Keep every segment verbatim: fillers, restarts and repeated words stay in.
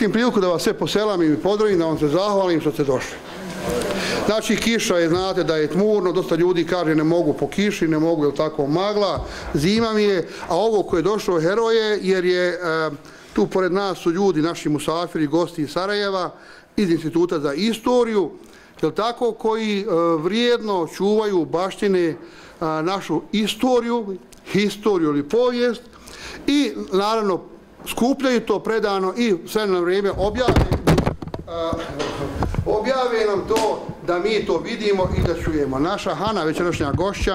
Koristim priliku da vas sve poselam i pozdravim, da vam se zahvalim što ste došli. Znači, kiša je, znate da je tmurno, dosta ljudi kaže ne mogu po kiši, ne mogu, jel tako, magla, zima mi je, a ovo ko je došlo heroje, jer je e, tu pored nas su ljudi, naši musafiri, gosti iz Sarajeva, iz Instituta za istoriju, jel tako, koji e, vrijedno čuvaju baštine e, našu istoriju, historiju ili povijest i naravno skupljaju to predano i sve na vrijeme objave, uh, objave nam to da mi to vidimo i da čujemo. Naša Hana, večerašnja gošća,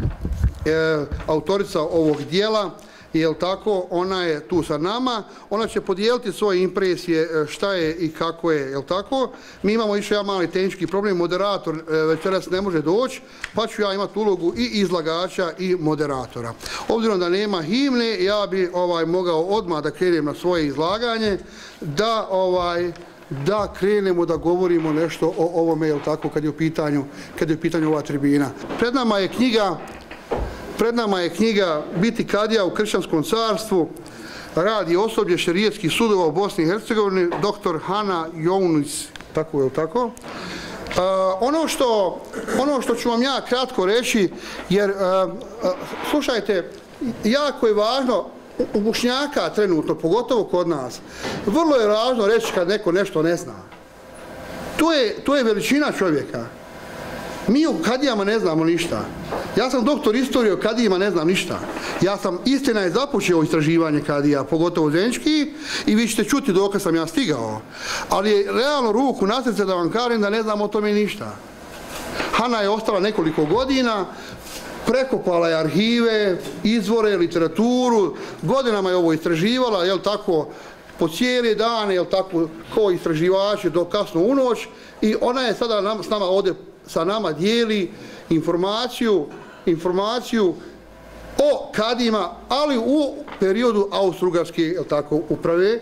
e, autorica ovog dijela, jel tako, ona je tu sa nama, ona će podijeliti svoje impresije šta je i kako je, jel tako. Mi imamo još jedan mali tehnički problem, moderator večeras ne može doći, pa ću ja imati ulogu i izlagača i moderatora. Obzirom da nema himne, ja bi ovaj, mogao odmah da krenem na svoje izlaganje, da ovaj, da krenemo da govorimo nešto o ovome, jel tako, kad je u pitanju, kad je u pitanju ova tribina. Pred nama je knjiga Pred nama je knjiga Biti kadija u kršćanskom carstvu, radi osoblje šerijetskih sudova u Bosni i Hercegovini, doktor Hana Younis, tako je, tako? Uh, ono, što, ono što ću vam ja kratko reći, jer, uh, uh, slušajte, jako je važno u Bošnjaka trenutno, pogotovo kod nas, vrlo je važno reći kad neko nešto ne zna. To je, to je veličina čovjeka. Mi o kadijama ne znamo ništa. Ja sam doktor istorije, o kadijima ne znam ništa. Ja sam, istina je, započeo istraživanje kadija, pogotovo zenički, i vi ćete čuti dok sam ja stigao. Ali je realno ruku na srce da vam kažem da ne znam o tome ništa. Hana je ostala nekoliko godina, prekopala je arhive, izvore, literaturu, godinama je ovo istraživala, jel tako, po cijeli dan, jel tako, ko istraživači do kasno u noć, i ona je sada nam, s nama ovdje sa nama dijeli informaciju, informaciju o kadijima, ali u periodu Austro-Ugarske, jel tako, uprave.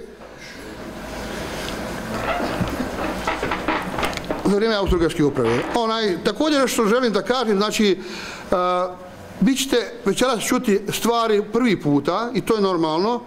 Za vrijeme Austro-Ugarske uprave. Onaj, također što želim da kažem, znači, uh, vi ćete večeras čuti stvari prvi puta, i to je normalno,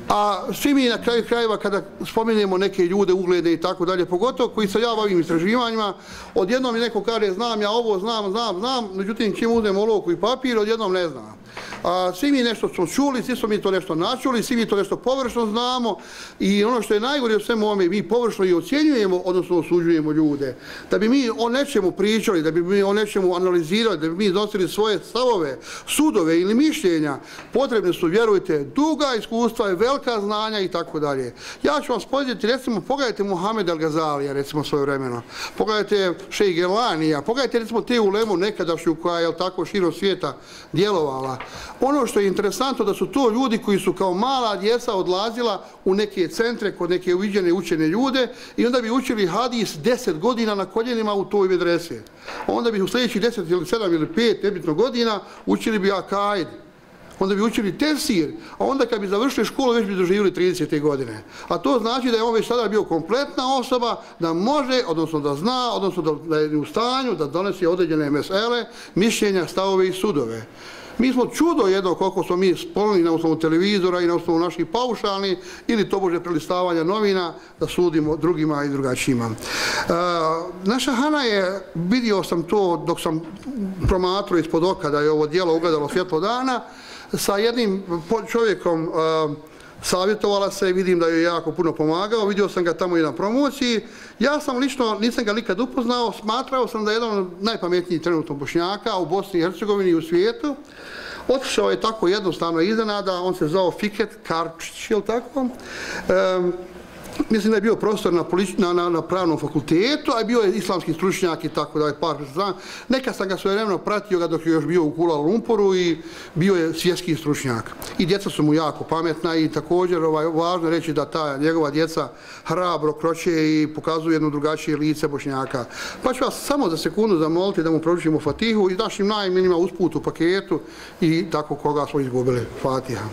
a svi mi na kraju krajeva kada spominjemo neke ljude, uglede i tako dalje, pogotovo koji se ja bavim istraživanjima, odjednom mi neko kaže znam ja ovo, znam, znam, znam, međutim čim uzmem olovku i papir, odjednom ne znam. A, svi mi nešto smo čuli, svi smo mi to nešto načuli, svi mi to nešto površno znamo, i ono što je najgore u svemu ovome, mi površno i ocjenjujemo, odnosno osuđujemo ljude. Da bi mi o nečemu pričali, da bi mi o nečemu analizirali, da bi mi nosili svoje stavove, sudove ili mišljenja, potrebne su, vjerujte, duga iskustva i velika znanja i tako dalje. Ja ću vam spomenuti, recimo, pogledajte Muhammed al-Gazalija, recimo, svoje vremeno. Pogledajte Šejh Gelanija, pogledajte, recimo, te ulemu nekadašnju koja je tako širom svijeta djelovala. Ono što je interesantno da su to ljudi koji su kao mala djeca odlazila u neke centre kod neke uviđene učene ljude i onda bi učili hadis deset godina na koljenima u toj medrese. Onda bi u sljedećih deset ili sedam ili pet nebitno godina učili bi akaid. Onda bi učili tefsir, a onda kad bi završili školu već bi doživjeli tridesete godine. A to znači da je on već sada bio kompletna osoba, da može, odnosno da zna, odnosno da je u stanju da donese određene mesele, mišljenja, stavove i sudove. Mi smo čudo jedno koliko smo mi spolni na osnovu televizora i na osnovu naših paušalnih ili tobože prelistavanja novina da sudimo drugima i drugačijima. E, naša Hana je, vidio sam to dok sam promatrao ispod oka da je ovo djelo ugledalo svjetlo dana, sa jednim čovjekom e, savjetovala se i vidim da joj je jako puno pomagao, vidio sam ga tamo i na promociji. Ja sam lično, nisam ga nikad upoznao, smatrao sam da je jedan od najpametnijih trenutno Bošnjaka u Bosni i Hercegovini i u svijetu. Otišao je tako jednostavno iznenada, on se zvao Fiket Karčić, je li tako? E, mislim da je bio profesor na, na, na, na pravnom fakultetu, a bio je islamski stručnjak i tako da je par znam. Neka sam ga svojevremeno pratio ga dok je još bio u Kuala Lumporu i bio je svjetski stručnjak. I djeca su mu jako pametna i također ovaj, važno reći da ta njegova djeca hrabro kroče i pokazuju jedno drugačije lice Bošnjaka. Pa ću vas samo za sekundu zamoliti da mu proučimo Fatihu i našim najminima usput u paketu i tako koga smo izgubili. Fatiha.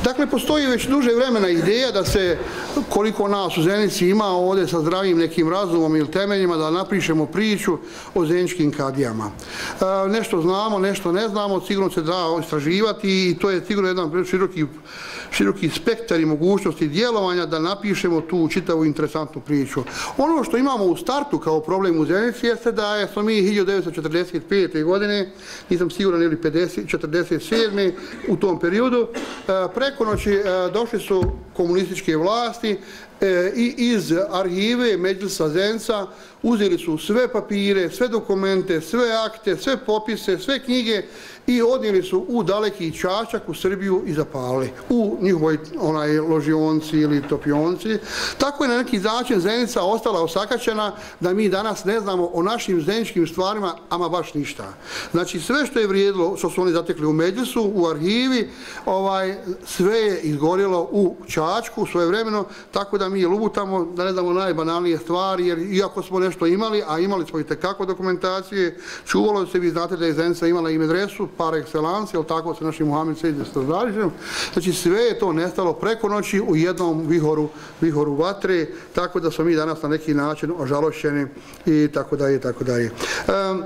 Dakle, postoji već duže vremena ideja da se, koliko nas u Zenici ima ovdje sa zdravim nekim razumom ili temeljima, da napišemo priču o zeničkim kadijama. E, nešto znamo, nešto ne znamo, sigurno se da istraživati i to je sigurno jedan široki, široki spektar i mogućnosti djelovanja da napišemo tu čitavu interesantnu priču. Ono što imamo u startu kao problem u Zenici jeste da smo mi hiljadu devetsto četrdeset pete. godine, nisam siguran ili četrdeset sedme. u tom periodu, preko noći došli su komunističke vlasti i iz arhive Medžlisa Zenica uzeli su sve papire, sve dokumente, sve akte, sve popise, sve knjige i odnijeli su u daleki Čačak u Srbiju i zapalili u njihovoj onaj ložionci ili topionci. Tako je na neki način Zenica ostala osakaćena da mi danas ne znamo o našim zeničkim stvarima, ama baš ništa. Znači sve što je vrijedilo, što su oni zatekli u Medžlisu, u arhivi, ovaj, sve je izgorjelo u Čačku svojevremeno, tako da mi lutamo, da ne znamo najbanalnije stvari, jer iako smo nešto imali, a imali smo i tekako dokumentacije, čuvalo se, vi znate da je Zenica imala i medresu, par excellence, jel tako sa našim Muhamed Sejid Strazarićem. Znači sve je to nestalo preko noći u jednom vihoru, vihoru vatre, tako da smo mi danas na neki način ožalošćeni i tako dalje i tako dalje. Um,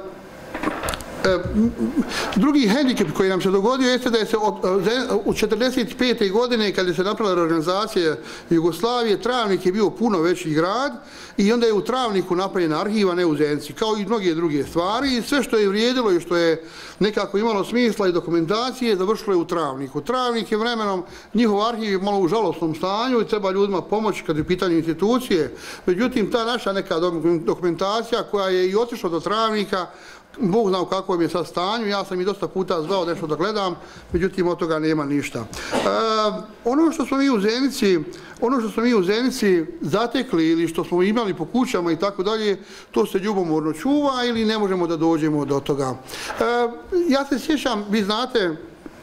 Drugi hendikep koji nam se dogodio jeste da je se u četrdeset pete. godine kada se napravila reorganizacija Jugoslavije, Travnik je bio puno veći grad i onda je u Travniku napravljena arhiva, ne u Zenici, kao i mnoge druge stvari i sve što je vrijedilo i što je nekako imalo smisla i dokumentacije završilo je u Travniku. Travnik je vremenom, njihov arhiv je malo u žalostnom stanju i treba ljudima pomoći kad je u pitanju institucije, međutim ta naša neka dokumentacija koja je i otišla do Travnika, Bog zna u kakvom je sad stanju, ja sam i dosta puta zvao nešto da gledam, međutim od toga nema ništa. E, ono što smo mi u Zenici, ono što smo mi u Zenici zatekli ili što smo imali po kućama i tako dalje, to se ljubomorno čuva ili ne možemo da dođemo do toga. E, ja se sjećam, vi znate,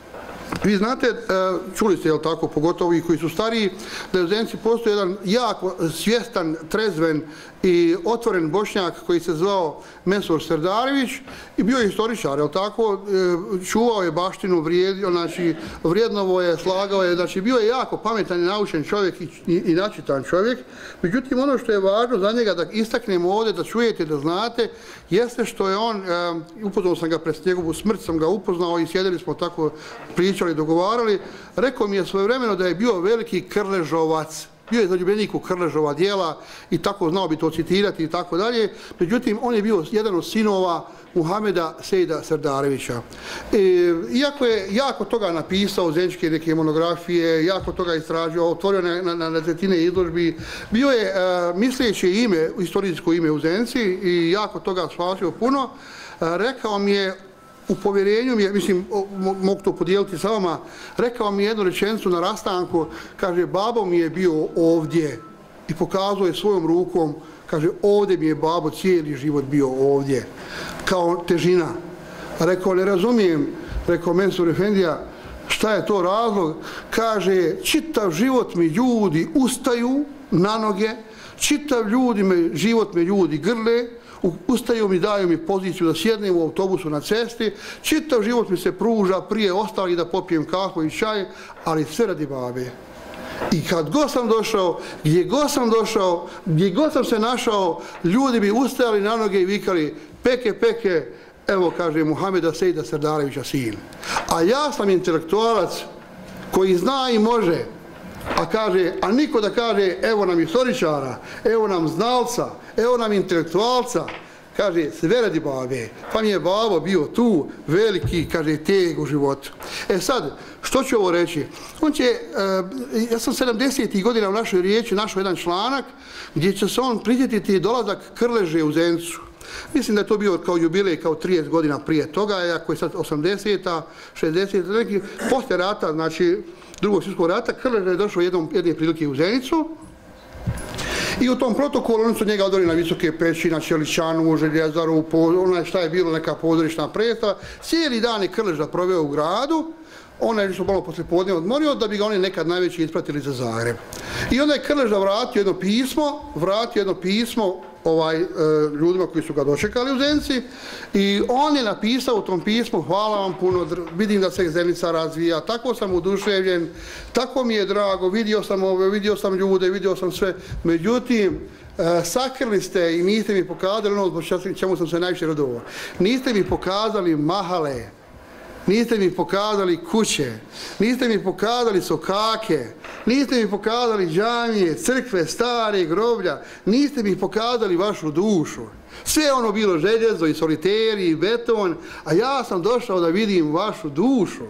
Vi znate, čuli ste, jel tako, pogotovo i koji su stariji, da je u Zenici postoji jedan jako svjestan, trezven i otvoren Bošnjak koji se zvao Mensur Serdarević i bio je historičar, jel tako, čuvao je baštinu, vrijedio, znači vrijednovo je, slagao je, znači bio je jako pametan i naučen čovjek i, i, i načitan čovjek. Međutim, ono što je važno za njega da istaknemo ovdje, da čujete, da znate, jeste što je on, e, upoznao sam ga pred njegovu smrt, sam ga upoznao i sjedili smo tako, pričali, dogovarali, rekao mi je svojevremeno da je bio veliki krležovac. Bio je zaljubljenik u Krležova djela i tako znao bi to citirati i tako dalje. Međutim, on je bio jedan od sinova Muhameda Sejida Serdarevića. E, iako je jako toga napisao, zeničke neke monografije, jako toga istražio, otvorio na, na, na desetine izložbi, bio je a, misleće ime, istorijsko ime u Zenici i jako toga spasio puno. A, rekao mi je, u povjerenju mi je, mislim, mogu to podijeliti sa vama, rekao mi jednu rečenicu na rastanku, kaže, babo mi je bio ovdje i pokazao je svojom rukom, kaže, ovdje mi je babo cijeli život bio ovdje, kao težina. Rekao, ne razumijem, rekao Mensur Efendija, šta je to razlog? Kaže, čitav život mi ljudi ustaju na noge, čitav ljudi me, život me ljudi grle, ustaju mi, daju mi poziciju da sjednem u autobusu na cesti, čitav život mi se pruža prije ostali da popijem kahu i čaj, ali sve radi babe. I kad god sam došao, gdje god sam došao, gdje god sam se našao, ljudi bi ustajali na noge i vikali peke, peke, evo kaže Muhameda Sejida Serdarevića sin. A ja sam intelektualac koji zna i može, a kaže, a niko da kaže, evo nam historičara, evo nam znalca, evo nam intelektualca, kaže, sve radi babe. Pa mi je babo bio tu, veliki, kaže, teg u životu. E sad, što ću ovo reći? On će, uh, ja sam sedamdesetih godina u našoj riječi našao jedan članak gdje će se on prisjetiti dolazak Krleže u Zenicu. Mislim da je to bio kao jubilej, kao trideset godina prije toga, ako je sad osamdeseta, šezdeseta, neki, poslije rata, znači, drugog svjetskog rata, Krleža je došao jednom, jedne prilike u Zenicu i u tom protokolu oni su njega odveli na Visoke peći, na Čeličanu, Željezaru, onaj šta je bilo neka pozorišna predstava. Cijeli dan je Krleža proveo u gradu, ona je što malo posle podne odmorio da bi ga oni nekad najveći ispratili za Zagreb. I onda je Krleža vratio jedno pismo, vratio jedno pismo ovaj, ljudima koji su ga dočekali u Zenici i on je napisao u tom pismu: hvala vam puno, vidim da se Zenica razvija, tako sam oduševljen, tako mi je drago, vidio sam ove, vidio sam ljude, vidio sam sve, međutim, sakrili ste i niste mi pokazali ono zbog čemu sam se najviše radovao. Niste mi pokazali mahale, niste mi pokazali kuće, niste mi pokazali sokake, niste mi pokazali džamije, crkve, stare groblja, niste mi pokazali vašu dušu. Sve ono bilo željezo i soliteri i beton, a ja sam došao da vidim vašu dušu.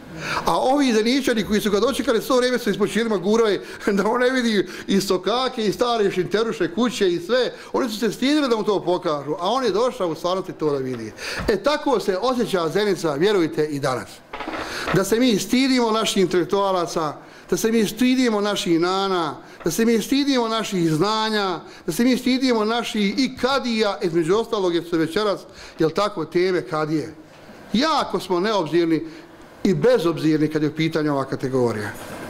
A ovi Zeničani koji su ga dočekali svo vrijeme su ispod širma gurali da on ne vidi i sokake i stare šinteruše kuće i sve. Oni su se stidili da mu to pokažu, a on je došao u stvarnosti to da vidi. E tako se osjeća Zenica, vjerujte, i danas. Da se mi stidimo naših intelektualaca, da se mi stidimo naših nana, da se mi stidimo naših znanja, da se mi stidimo naših i kadija, između ostalog jer su večeras, jel tako, teme kadije. Jako smo neobzirni i bezobzirni kad je u pitanju ova kategorija.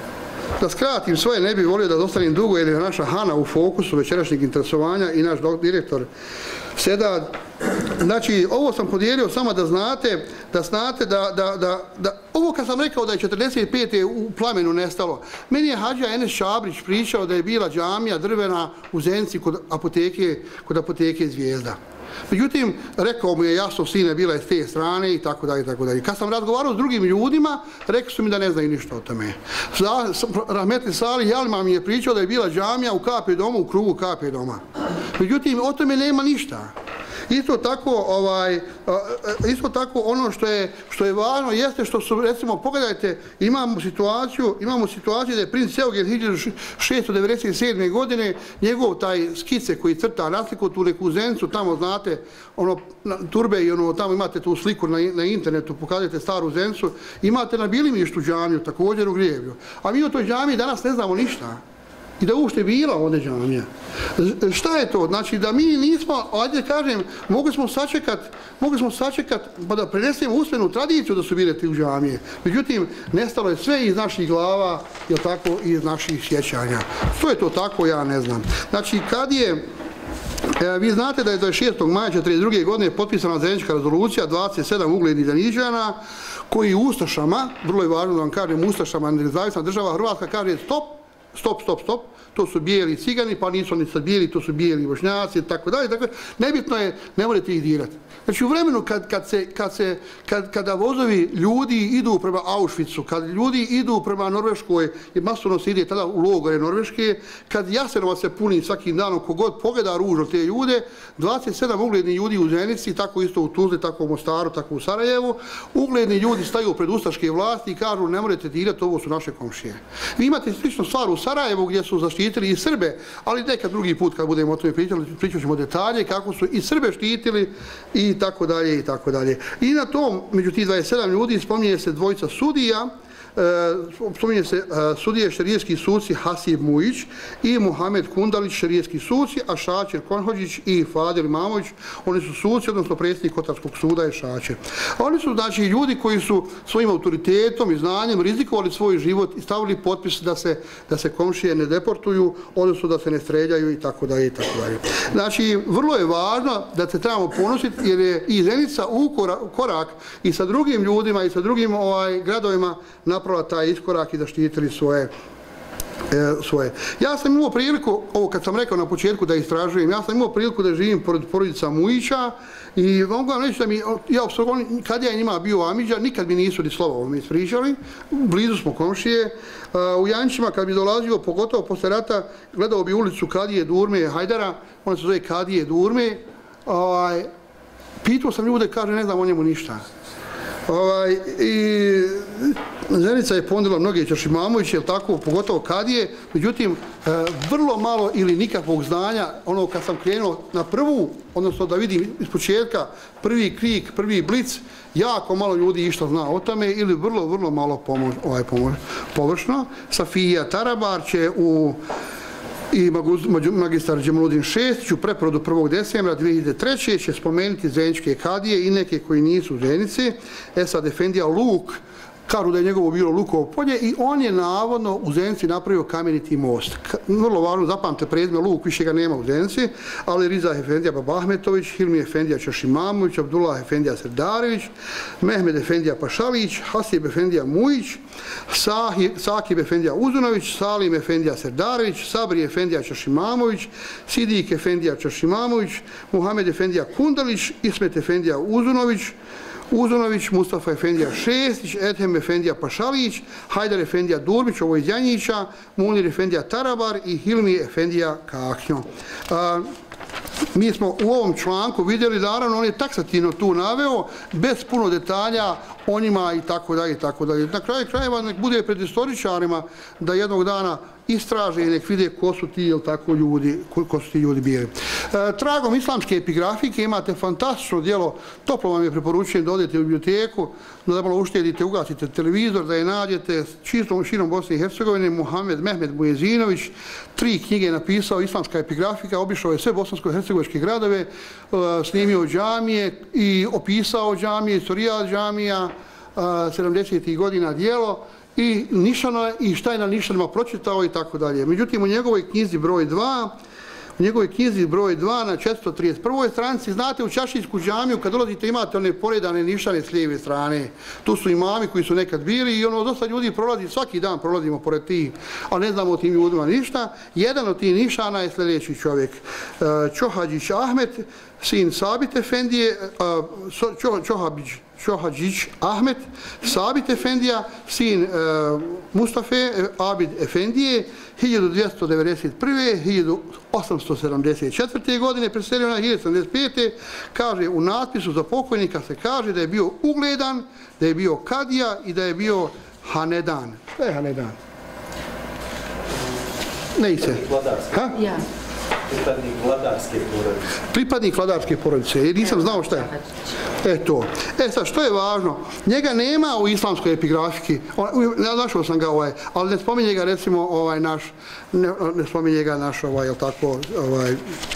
Da skratim svoje, ne bih volio da dostanem dugo jer je naša Hana u fokusu večerašnjeg interesovanja i naš direktor Sedad. Znači, ovo sam podijelio samo da znate, da znate da, da, da, da, ovo kad sam rekao da je četrdeset pete u Plamenu nestalo, meni je Hadžija Enes Šabrić pričao da je bila džamija drvena u Zenici kod apoteke, kod apoteke Zvijezda. Međutim, rekao mu je jasno, sine, bila je s te strane i tako dalje, i tako dalje. Kad sam razgovarao s drugim ljudima, rekli su mi da ne znaju ništa o tome. Rahmetli Salih Jalma mi je pričao da je bila džamija u K P domu, u krugu K P doma. Međutim, o tome nema ništa. Isto tako, ovaj, isto tako ono što je, što je važno jeste što su, recimo, pogledajte, imamo situaciju, imamo situaciju da je princ Eugen hiljadu šesto devedeset sedme. godine, njegov taj skice koji crta nasliku tu neku Zenicu, tamo znate, ono, turbe i ono, tamo imate tu sliku na, na internetu, pokazujete staru Zenicu, imate na Bilimištu džamiju, također u Grijevlju. A mi o toj džamiji danas ne znamo ništa. I da uopšte bila ovdje džamija. Šta je to? Znači da mi nismo, ajde kažem, mogli smo sačekat, mogli smo sačekat pa da prenesemo usmenu tradiciju da su bile ti u džamije. Međutim, nestalo je sve iz naših glava, jel tako, i iz naših sjećanja. Što je to tako, ja ne znam. Znači, kad je, e, vi znate da je dvadeset šestog maja četrdeset druge. godine potpisana Zenička rezolucija, dvadeset sedam uglednih Zeničana, koji Ustašama, vrlo je važno da vam kažem, Ustašama, nezavisna država Hrvatska kaže stop, stop, stop, stop, to su bijeli cigani, pa nisu oni sad bijeli, to su bijeli bošnjaci i tako dalje, tako nebitno je, ne morate ih dirati. Znači u vremenu kad, kad se, kad se, kad, kada vozovi ljudi idu prema Auschwitzu, kad ljudi idu prema Norveškoj, jer masovno se ide tada u logore Norveške, kad Jasenovac se puni svakim danom, kogod pogleda ružno te ljude, dvadeset sedam uglednih ljudi u Zenici, tako isto u Tuzli, tako u Mostaru, tako u Sarajevu, ugledni ljudi staju pred ustaške vlasti i kažu ne morate dirati, ovo su naše komšije. Vi imate sličnu stvar u Sarajevu gdje su zaštitili i Srbe, ali nekad drugi put kad budemo o tome pričali, pričat ćemo detalje kako su i Srbe štitili i tako dalje i tako dalje. I na tom, među tih dvadeset sedam ljudi, spominje se dvojica sudija, Uh, spominje se uh, sudije šerijski suci Hasib Mujić i Muhamed Kundalić, šerijski suci, a Šačer Konhođić i Fadil Mamović, oni su suci, odnosno predsjednik Kotarskog suda je Šačer. Oni su, znači, ljudi koji su svojim autoritetom i znanjem rizikovali svoj život i stavili potpis da se, da se komšije ne deportuju, odnosno da se ne streljaju i tako dalje i tako dalje. Znači, vrlo je važno da se trebamo ponositi jer je i Zenica u korak i sa drugim ljudima i sa drugim ovaj, gradovima napravila taj iskorak i zaštitili svoje, e, svoje. Ja sam imao priliku, ovo kad sam rekao na početku da istražujem, ja sam imao priliku da živim pored porodica Mujića i mogu vam reći da mi, ja, kad ja njima bio Amidža, nikad mi nisu ni slovo mi ispričali, blizu smo komšije, u Jančima kad bi dolazio, pogotovo posle rata, gledao bi ulicu Kadije Durme Hajdara, ona se zove Kadije Durme, ovaj, pitao sam ljude, kaže ne znam o njemu ništa. Ovaj, i Zenica je ponudila mnoge Čašimamoviće, jel tako, pogotovo Kadije, međutim, e, vrlo malo ili nikakvog znanja, ono kad sam krenuo na prvu, odnosno da vidim iz početka prvi krik, prvi blic, jako malo ljudi išta zna o tome ili vrlo, vrlo malo pomož, ovaj, pomož, površno. Safija Tarabar će u i magistar Džemaludin Šestić u preporodu prvog decembra dvije hiljade treće. će spomenuti zeničke kadije i neke koji nisu u Zenici. Esad Efendija Luk kažu da je njegovo bilo Lukovo polje i on je navodno u Zenici napravio kameniti most. Vrlo važno, zapamte prezime Luk, više ga nema u Zenici, ali Riza Efendija Babahmetović, Hilmi Efendija Čašimamović, Abdullah Efendija Serdarević, Mehmed Efendija Pašalić, Hasib Efendija Mujić, Sakib Efendija Uzunović, Salim Efendija Serdarević, Sabri Efendija Čašimamović, Sidik Efendija Čašimamović, Muhamed Efendija Kundalić, Ismet Efendija Uzunović, Uzunović, Mustafa Efendija Šestić, Ethem Efendija Pašalić, Hajdar Efendija Durbić, ovo iz Janjića, Munir Efendija Tarabar i Hilmi Efendija Kaknjo. Mi smo u ovom članku vidjeli, naravno, on je taksativno tu naveo, bez puno detalja o njima i tako dalje i tako dalje. Na kraju krajeva nek bude pred istoričarima da jednog dana istraže i nek vide ko su ti, jel tako, ljudi, ko su ti ljudi bili. E, tragom islamske epigrafike imate fantastično djelo, toplo vam je preporučujem da odete u biblioteku, da malo uštedite, ugasite televizor, da je nađete čistom širom Bosne i Hercegovine, Muhammed Mehmed Mujezinović, tri knjige je napisao, islamska epigrafika, obišao je sve bosansko-hercegovačke gradove, e, snimio džamije i opisao džamije, istorijat džamija, sedamdesetih godina djelo, i nišana, i šta je na nišanima pročitao i tako dalje. Međutim, u njegovoj knjizi broj dva, u njegovoj knjizi broj dva na četiristo trideset prvoj stranici, znate, u Čašićku džamiju, kad dolazite, imate one poredane nišane s lijeve strane. Tu su imami koji su nekad bili i ono, dosta ljudi prolazi, svaki dan prolazimo pored tih, ali ne znamo o tim ljudima ništa. Jedan od tih nišana je sljedeći čovjek. Čohađić Ahmet, sin Sabit Efendije, Čohabić, Čohađić Ahmet, Sabit Efendija, sin e, Mustafe Abid Efendije, hiljadu dvjesto devedeset prve. do hiljadu osamsto sedamdeset četvrte. godine, preselio na hiljadu sedamdeset pete. Kaže, u natpisu za pokojnika se kaže da je bio ugledan, da je bio kadija i da je bio hanedan. Šta je hanedan? Ne se. Ha? Ja. Pripadnik vladarske porodice. Pripadnik vladarske porodice, jer nisam znao šta je. E to. E sad, što je važno? Njega nema u islamskoj epigrafiki, našao sam ga ovaj, ali ne spominje ga recimo ovaj naš, ne, ne spominje ga naš ovaj, jel tako, ovaj,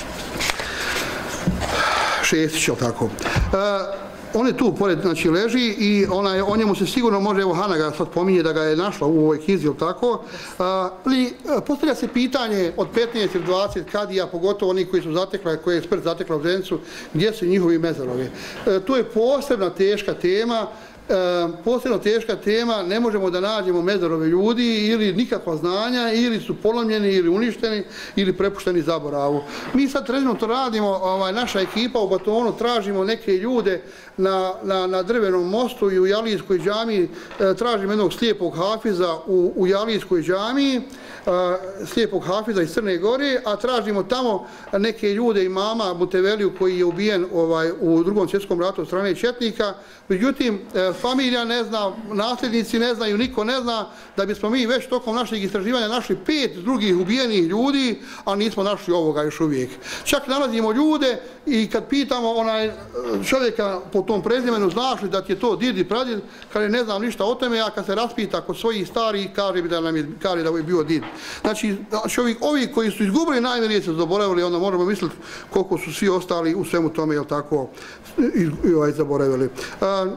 Šestić, jel tako. E, on je tu pored, znači, leži i onaj, o njemu se sigurno može, evo Hana ga sad pominje da ga je našla u ovoj knjizi, ili tako. Ali postavlja se pitanje od petnaest ili dvadeset kadija, pogotovo oni koji su zatekla, koji je smrt zatekla u Zenicu, gdje su njihovi mezarovi. E, to je posebna teška tema. E, posebno teška tema, ne možemo da nađemo mezarove ljudi ili nikakva znanja, ili su polomljeni, ili uništeni, ili prepušteni zaboravu. Mi sad trenutno to radimo, ovaj, naša ekipa u Batonu, tražimo neke ljude na, na, na drvenom mostu i u Jalijskoj džamiji, e, tražimo jednog slijepog hafiza u, u Jalijskoj džamiji, slijepog hafiza iz Crne Gore, a tražimo tamo neke ljude, imama Muteveliju koji je ubijen ovaj, u drugom svjetskom ratu od strane četnika. Međutim, familija ne zna, nasljednici ne znaju, niko ne zna da bismo mi već tokom našeg istraživanja našli pet drugih ubijenih ljudi, a nismo našli ovoga još uvijek. Čak nalazimo ljude i kad pitamo onaj čovjeka po tom prezimenu, znaš li da ti je to did i pradid, kada ne znam ništa o tome, a kad se raspita kod svojih starih, kaže da nam je, kaže da je bio did. Znači, ovi, ovi koji su izgubili najmjerije se zaboravili, onda možemo misliti koliko su svi ostali u svemu tome, jel tako, i, i ovaj zaboravili. A,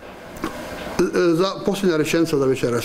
za posljednja rečenica za večeras.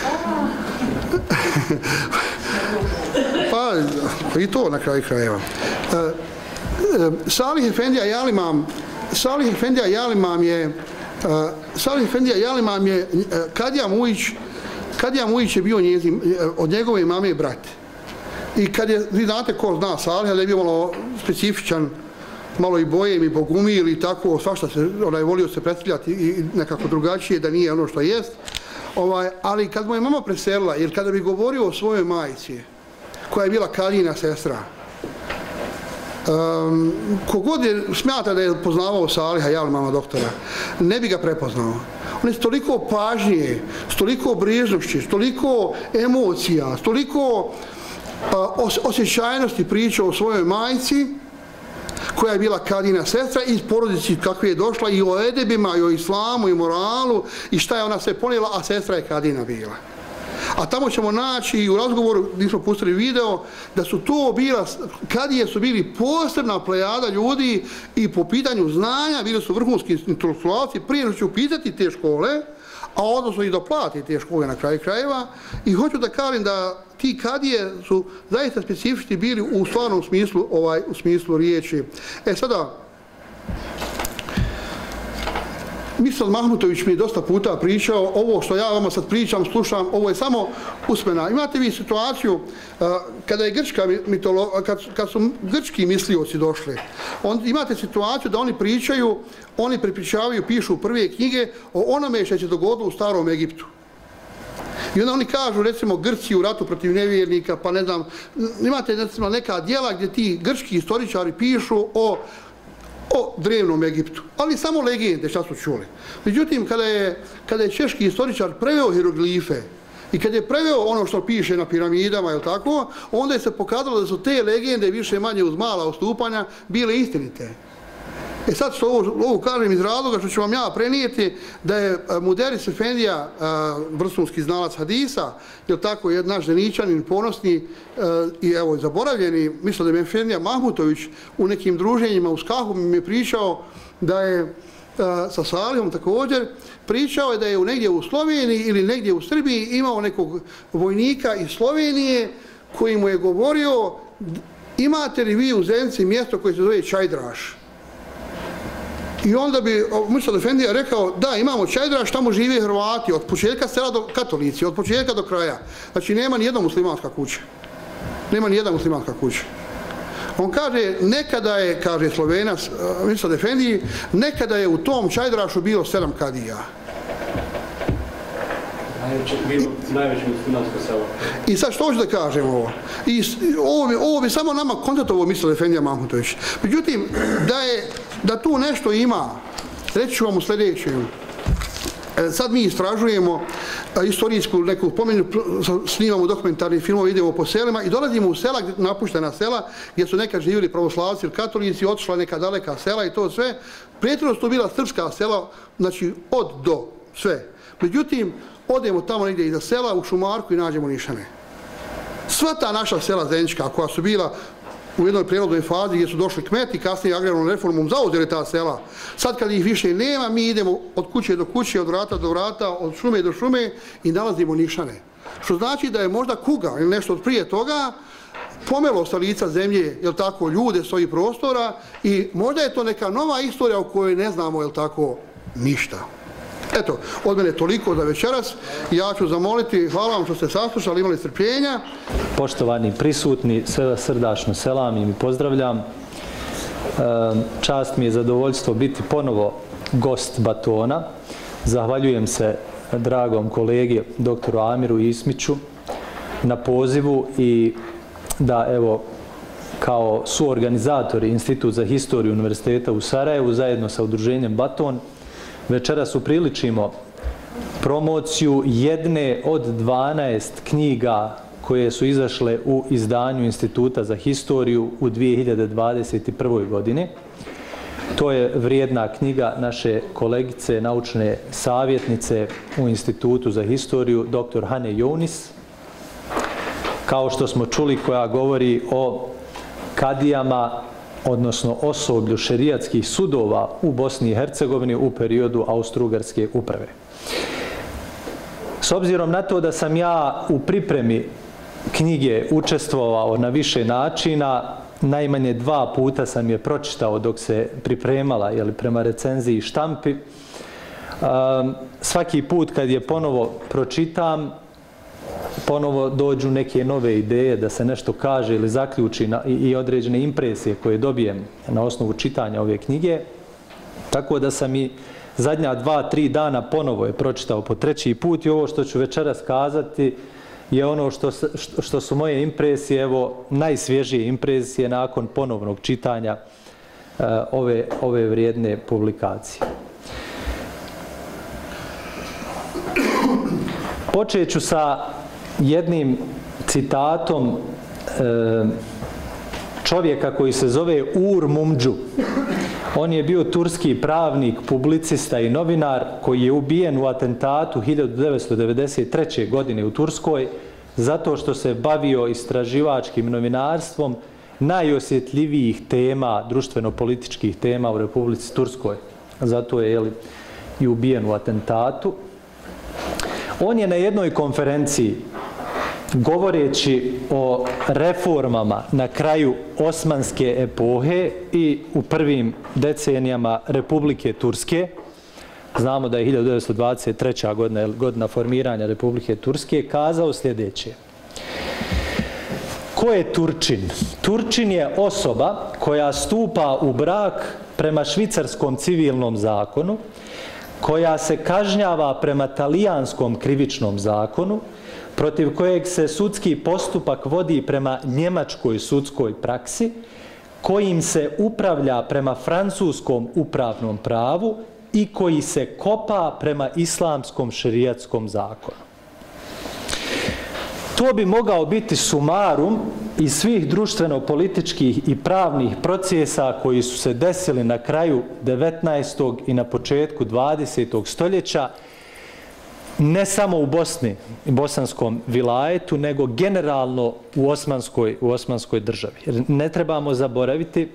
Pa, i to na kraju krajeva. A, Salih Efendija Jalimam, Salih Efendija Jalimam je, a, Salih Efendija Jalimam je Kadija Mujić. Kadija Mujić je bio njezin, od njegove mame brat. I kad je, vi znate ko zna Salih, ali je bio malo specifičan, malo i bojem i bogumil i tako, svašta se, onaj, volio se predstavljati i nekako drugačije, da nije ono što jest. Ovaj, ali kad mu je mama preselila, jer kada bi govorio o svojoj majci, koja je bila Kadijina sestra, um, kogod je smjata da je poznavao Saliha Jalimama doktora, ne bi ga prepoznao. On je s toliko pažnje, s toliko brižnošće, s toliko emocija, s toliko a, os, osjećajnosti pričao o svojoj majci, koja je bila Kadijina sestra, iz porodici kakve je došla, i o edebima, i o islamu, i moralu, i šta je ona sve ponijela, a sestra je Kadijina bila. A tamo ćemo naći, i u razgovoru, gdje smo pustili video, da su to bila, Kadije su bili posebna plejada ljudi i po pitanju znanja, bili su vrhunski intelektualci, prije što će upitati te škole, a odnosno i doplati te škole na kraju krajeva. I hoću da kažem da ti kadije su zaista specifični bili u stvarnom smislu, ovaj, u smislu riječi. E sada, Mirsad Mahmutović mi je dosta puta pričao, ovo što ja vama sad pričam, slušam, ovo je samo usmena. Imate vi situaciju uh, kada je grčka mitolo, kad, kad su grčki mislioci došli, on, imate situaciju da oni pričaju, oni prepričavaju, pišu prve knjige o onome što će dogodilo u starom Egiptu. I onda oni kažu, recimo, Grci u ratu protiv nevjernika, pa ne znam, imate recimo neka djela gdje ti grčki istoričari pišu o o drevnom Egiptu, ali samo legende šta su čuli. Međutim, kada je, kada je češki istoričar preveo hieroglife i kada je preveo ono što piše na piramidama, je tako, onda je se pokazalo da su te legende više manje uz mala odstupanja bile istinite. E sad što ovo, ovo kažem iz razloga što ću vam ja prenijeti da je Muderis Efendija, vrhunski znalac hadisa, je tako, jedan naš Zeničanin, ponosni i evo zaboravljeni, mislim da je Efendija Mahmutović u nekim druženjima u Skahu mi je pričao da je sa Salihom također, pričao je da je negdje u Sloveniji ili negdje u Srbiji imao nekog vojnika iz Slovenije koji mu je govorio: imate li vi u Zenici mjesto koje se zove Čajdraš? I onda bi Mirsad Efendija rekao: da, imamo Čajdraš, tamo žive Hrvati, od početka sela do katolici, od početka do kraja. Znači nema nijedna muslimanska kuća. Nema nijedna muslimanska kuća. On kaže, nekada je, kaže Slovenac, Mirsad Efendiji, nekada je u tom Čajdrašu bilo sedam kadija. Najveće muslimansko selo. I sad što hoću da kažem ovo? I ovo bi, ovo bi samo nama kontaktovo Mirsad Efendija Mahmutović. Međutim, da, je, da tu nešto ima, reći ću vam u sljedećem. Sad mi istražujemo istorijsku neku pomenu, snimamo dokumentarni filmove, idemo po selima i dolazimo u sela, napuštena sela, gdje su nekad živjeli pravoslavci ili katolici, otišla neka daleka sela i to sve. Prijetno su to bila srpska sela, znači od do, sve. Međutim, odemo tamo negdje iza sela, u šumarku i nađemo nišane. Sva ta naša sela zenička, koja su bila u jednoj prirodnoj fazi gdje su došli kmeti, kasnije agrarnom reformom zauzeli ta sela. Sad kad ih više nema, mi idemo od kuće do kuće, od vrata do vrata, od šume do šume i nalazimo nišane. Što znači da je možda kuga ili nešto od prije toga pomelo sa lica zemlje, jel tako, ljude s ovih prostora i možda je to neka nova istorija o kojoj ne znamo, jel tako, ništa. Eto, od mene toliko za večeras. Ja ću zamoliti, hvala vam što ste saslušali, imali strpljenja. Poštovani prisutni, sve vas srdačno selamim i pozdravljam. Čast mi je zadovoljstvo biti ponovo gost Batona. Zahvaljujem se dragom kolegi doktoru Amiru Ismiću na pozivu i da, evo, kao suorganizatori Institut za historiju Univerziteta u Sarajevu zajedno sa udruženjem Baton večeras upriličimo promociju jedne od dvanaest knjiga koje su izašle u izdanju Instituta za historiju u dvije hiljade dvadeset prvoj. godini. To je vrijedna knjiga naše kolegice, naučne savjetnice u Institutu za historiju, doktor Hane Younis, kao što smo čuli, koja govori o kadijama, odnosno osoblju šerijatskih sudova u Bosni i Hercegovini u periodu Austro-Ugarske uprave. S obzirom na to da sam ja u pripremi knjige učestvovao na više načina, najmanje dva puta sam je pročitao dok se pripremala, jeli, prema recenziji štampi. Svaki put kad je ponovo pročitam, ponovo dođu neke nove ideje da se nešto kaže ili zaključi na, i, i određene impresije koje dobijem na osnovu čitanja ove knjige. Tako da sam i zadnja dva, tri dana ponovo je pročitao po treći put i ovo što ću večeras kazati je ono što, što, što su moje impresije, evo, najsvježije impresije nakon ponovnog čitanja uh, ove, ove vrijedne publikacije. Počet ću sa jednim citatom e, čovjeka koji se zove Ur Mumđu. On je bio turski pravnik, publicista i novinar koji je ubijen u atentatu hiljadu devetsto devedeset treće. godine u Turskoj zato što se bavio istraživačkim novinarstvom najosjetljivijih tema, društveno-političkih tema u Republici Turskoj. Zato je, jeli, i ubijen u atentatu. On je na jednoj konferenciji, govoreći o reformama na kraju osmanske epohe i u prvim decenijama Republike Turske, znamo da je hiljadu devetsto dvadeset treća godina, godina formiranja Republike Turske, kazao sljedeće. Ko je Turčin? Turčin je osoba koja stupa u brak prema švicarskom civilnom zakonu, koja se kažnjava prema talijanskom krivičnom zakonu, protiv kojeg se sudski postupak vodi prema njemačkoj sudskoj praksi, kojim se upravlja prema francuskom upravnom pravu i koji se kopa prema islamskom šerijatskom zakonu. To bi mogao biti sumarum iz svih društveno-političkih i pravnih procesa koji su se desili na kraju devetnaestog i na početku dvadesetog stoljeća, ne samo u Bosni i bosanskom vilajetu, nego generalno u osmanskoj, u osmanskoj državi. Jer ne trebamo zaboraviti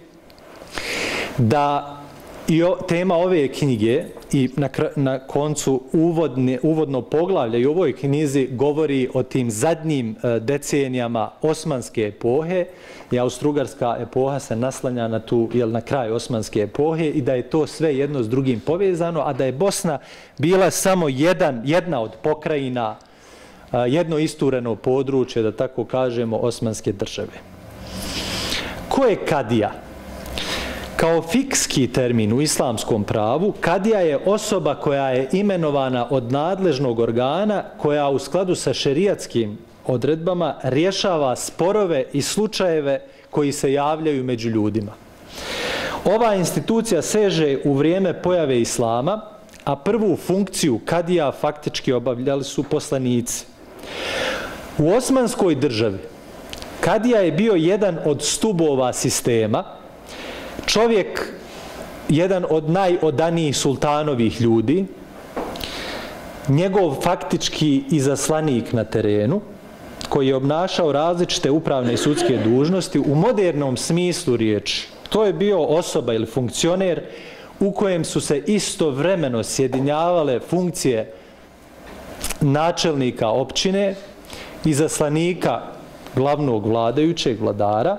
da i o, tema ove knjige i na, na koncu uvodne, uvodno poglavlje i u ovoj knjizi govori o tim zadnjim e, decenijama osmanske epohe i austrougarska epoha se naslanja na tu, jel, na kraj osmanske epohe i da je to sve jedno s drugim povezano, a da je Bosna bila samo jedan, jedna od pokrajina, e, jedno istureno područje, da tako kažemo, osmanske države. Ko je kadija? Kao fikski termin u islamskom pravu, kadija je osoba koja je imenovana od nadležnog organa koja u skladu sa šerijatskim odredbama rješava sporove i slučajeve koji se javljaju među ljudima. Ova institucija seže u vrijeme pojave islama, a prvu funkciju kadija faktički obavljali su poslanici. U osmanskoj državi kadija je bio jedan od stubova sistema, čovjek, jedan od najodanijih sultanovih ljudi, njegov faktički izaslanik na terenu, koji je obnašao različite upravne i sudske dužnosti u modernom smislu riječi. To je bio osoba ili funkcioner u kojem su se istovremeno sjedinjavale funkcije načelnika općine, izaslanika glavnog vladajućeg vladara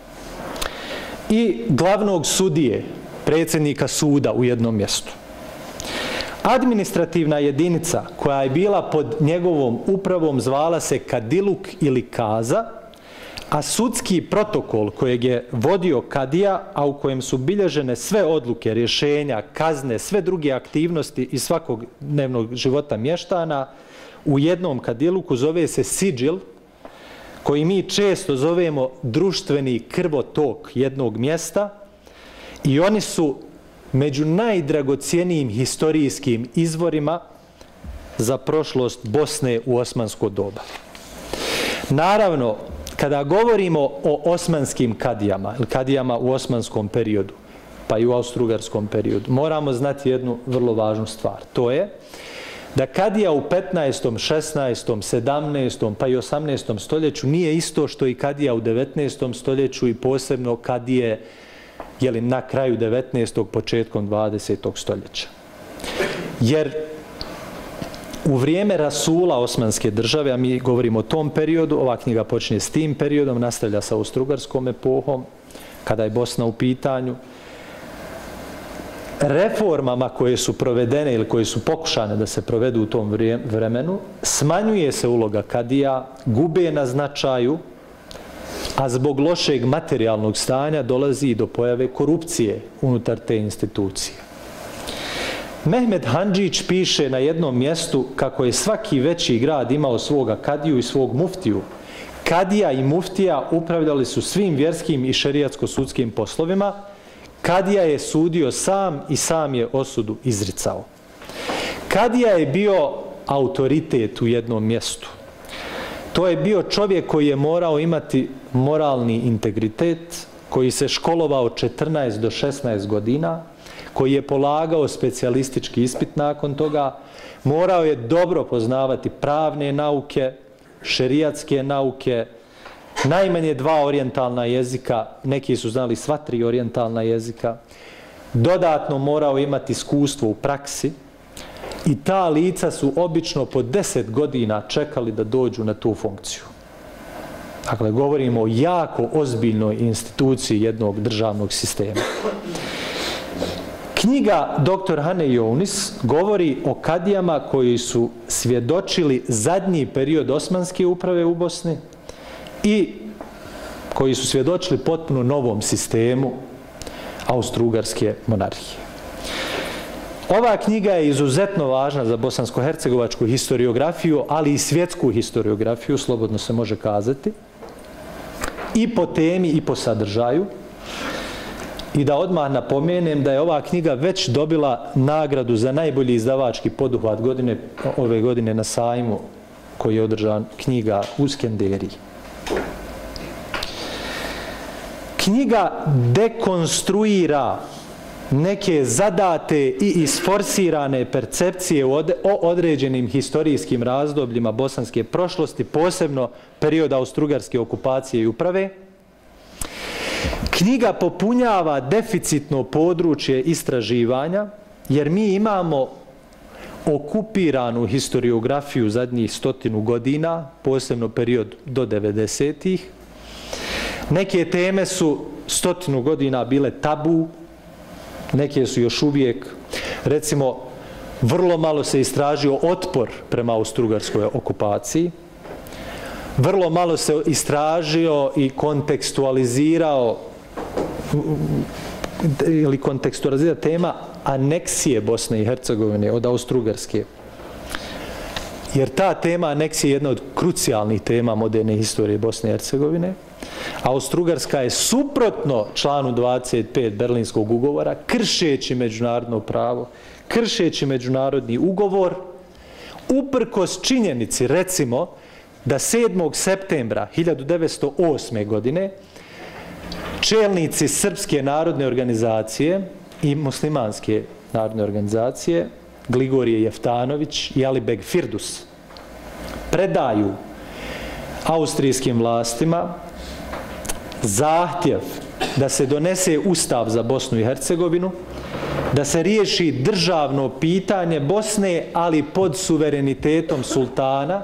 i glavnog sudije, predsjednika suda u jednom mjestu. Administrativna jedinica koja je bila pod njegovom upravom zvala se kadiluk ili kaza, a sudski protokol kojeg je vodio kadija, a u kojem su bilježene sve odluke, rješenja, kazne, sve druge aktivnosti iz svakog dnevnog života mještana, u jednom kadiluku zove se sidžil, koji mi često zovemo društveni krvotok jednog mjesta, i oni su među najdragocjenijim historijskim izvorima za prošlost Bosne u osmansko doba. Naravno, kada govorimo o osmanskim kadijama, ili kadijama u osmanskom periodu, pa i u austrougarskom periodu, moramo znati jednu vrlo važnu stvar. To je da kadija u petnaestom, šesnaestom, sedamnaestom pa i osamnaestom stoljeću nije isto što i kadija u devetnaestom stoljeću i posebno kadije, jeli, na kraju devetnaestog, početkom dvadesetog stoljeća. Jer u vrijeme rasula osmanske države, a mi govorimo o tom periodu, ova knjiga počinje s tim periodom, nastavlja sa austrougarskom epohom, kada je Bosna u pitanju, reformama koje su provedene ili koje su pokušane da se provedu u tom vremenu, smanjuje se uloga kadija, gube na značaju, a zbog lošeg materijalnog stanja dolazi i do pojave korupcije unutar te institucije. Mehmed Handžić piše na jednom mjestu kako je svaki veći grad imao svoga kadiju i svog muftiju. Kadija i muftija upravljali su svim vjerskim i šerijatsko-sudskim poslovima. Kadija je sudio sam i sam je osudu izricao. Kadija je bio autoritet u jednom mjestu. To je bio čovjek koji je morao imati moralni integritet, koji se školovao četrnaest do šesnaest godina, koji je polagao specijalistički ispit nakon toga, morao je dobro poznavati pravne nauke, šerijatske nauke, najmanje dva orijentalna jezika, neki su znali sva tri orijentalna jezika, dodatno morao imati iskustvo u praksi, I ta lica su obično po deset godina čekali da dođu na tu funkciju. Dakle, govorimo o jako ozbiljnoj instituciji jednog državnog sistema. Knjiga doktor Hane Younis govori o kadijama koji su svjedočili zadnji period osmanske uprave u Bosni i koji su svjedočili potpuno novom sistemu Austro-Ugarske monarhije. Ova knjiga je izuzetno važna za bosansko-hercegovačku historiografiju, ali i svjetsku historiografiju, slobodno se može kazati, i po temi i po sadržaju. I da odmah napomenem da je ova knjiga već dobila nagradu za najbolji izdavački poduhvat godine, ove godine na sajmu koji je održan knjiga u Skenderiji. Knjiga dekonstruira neke zadate i isforsirane percepcije o određenim historijskim razdobljima bosanske prošlosti, posebno perioda austrougarske okupacije i uprave. Knjiga popunjava deficitno područje istraživanja, jer mi imamo okupiranu historiografiju zadnjih stotinu godina, posebno period do devedesetih. Neke teme su stotinu godina bile tabu, neke su još uvijek, recimo, vrlo malo se istražio otpor prema austrougarskoj okupaciji, vrlo malo se istražio i kontekstualizirao ili kontekstualizira tema aneksije Bosne i Hercegovine od Austro-Ugarske. Jer ta tema aneksije je jedna od krucijalnih tema moderne historije Bosne i Hercegovine. Austro-Ugarska je suprotno članu dvadeset pet Berlinskog ugovora, kršeći međunarodno pravo, kršeći međunarodni ugovor, uprkos činjenici, recimo, da sedmog septembra hiljadu devetsto osme. godine čelnici Srpske narodne organizacije i Muslimanske narodne organizacije, Gligorije Jeftanović i Alibeg Firdus, predaju austrijskim vlastima zahtjev da se donese ustav za Bosnu i Hercegovinu, da se riješi državno pitanje Bosne, ali pod suverenitetom sultana,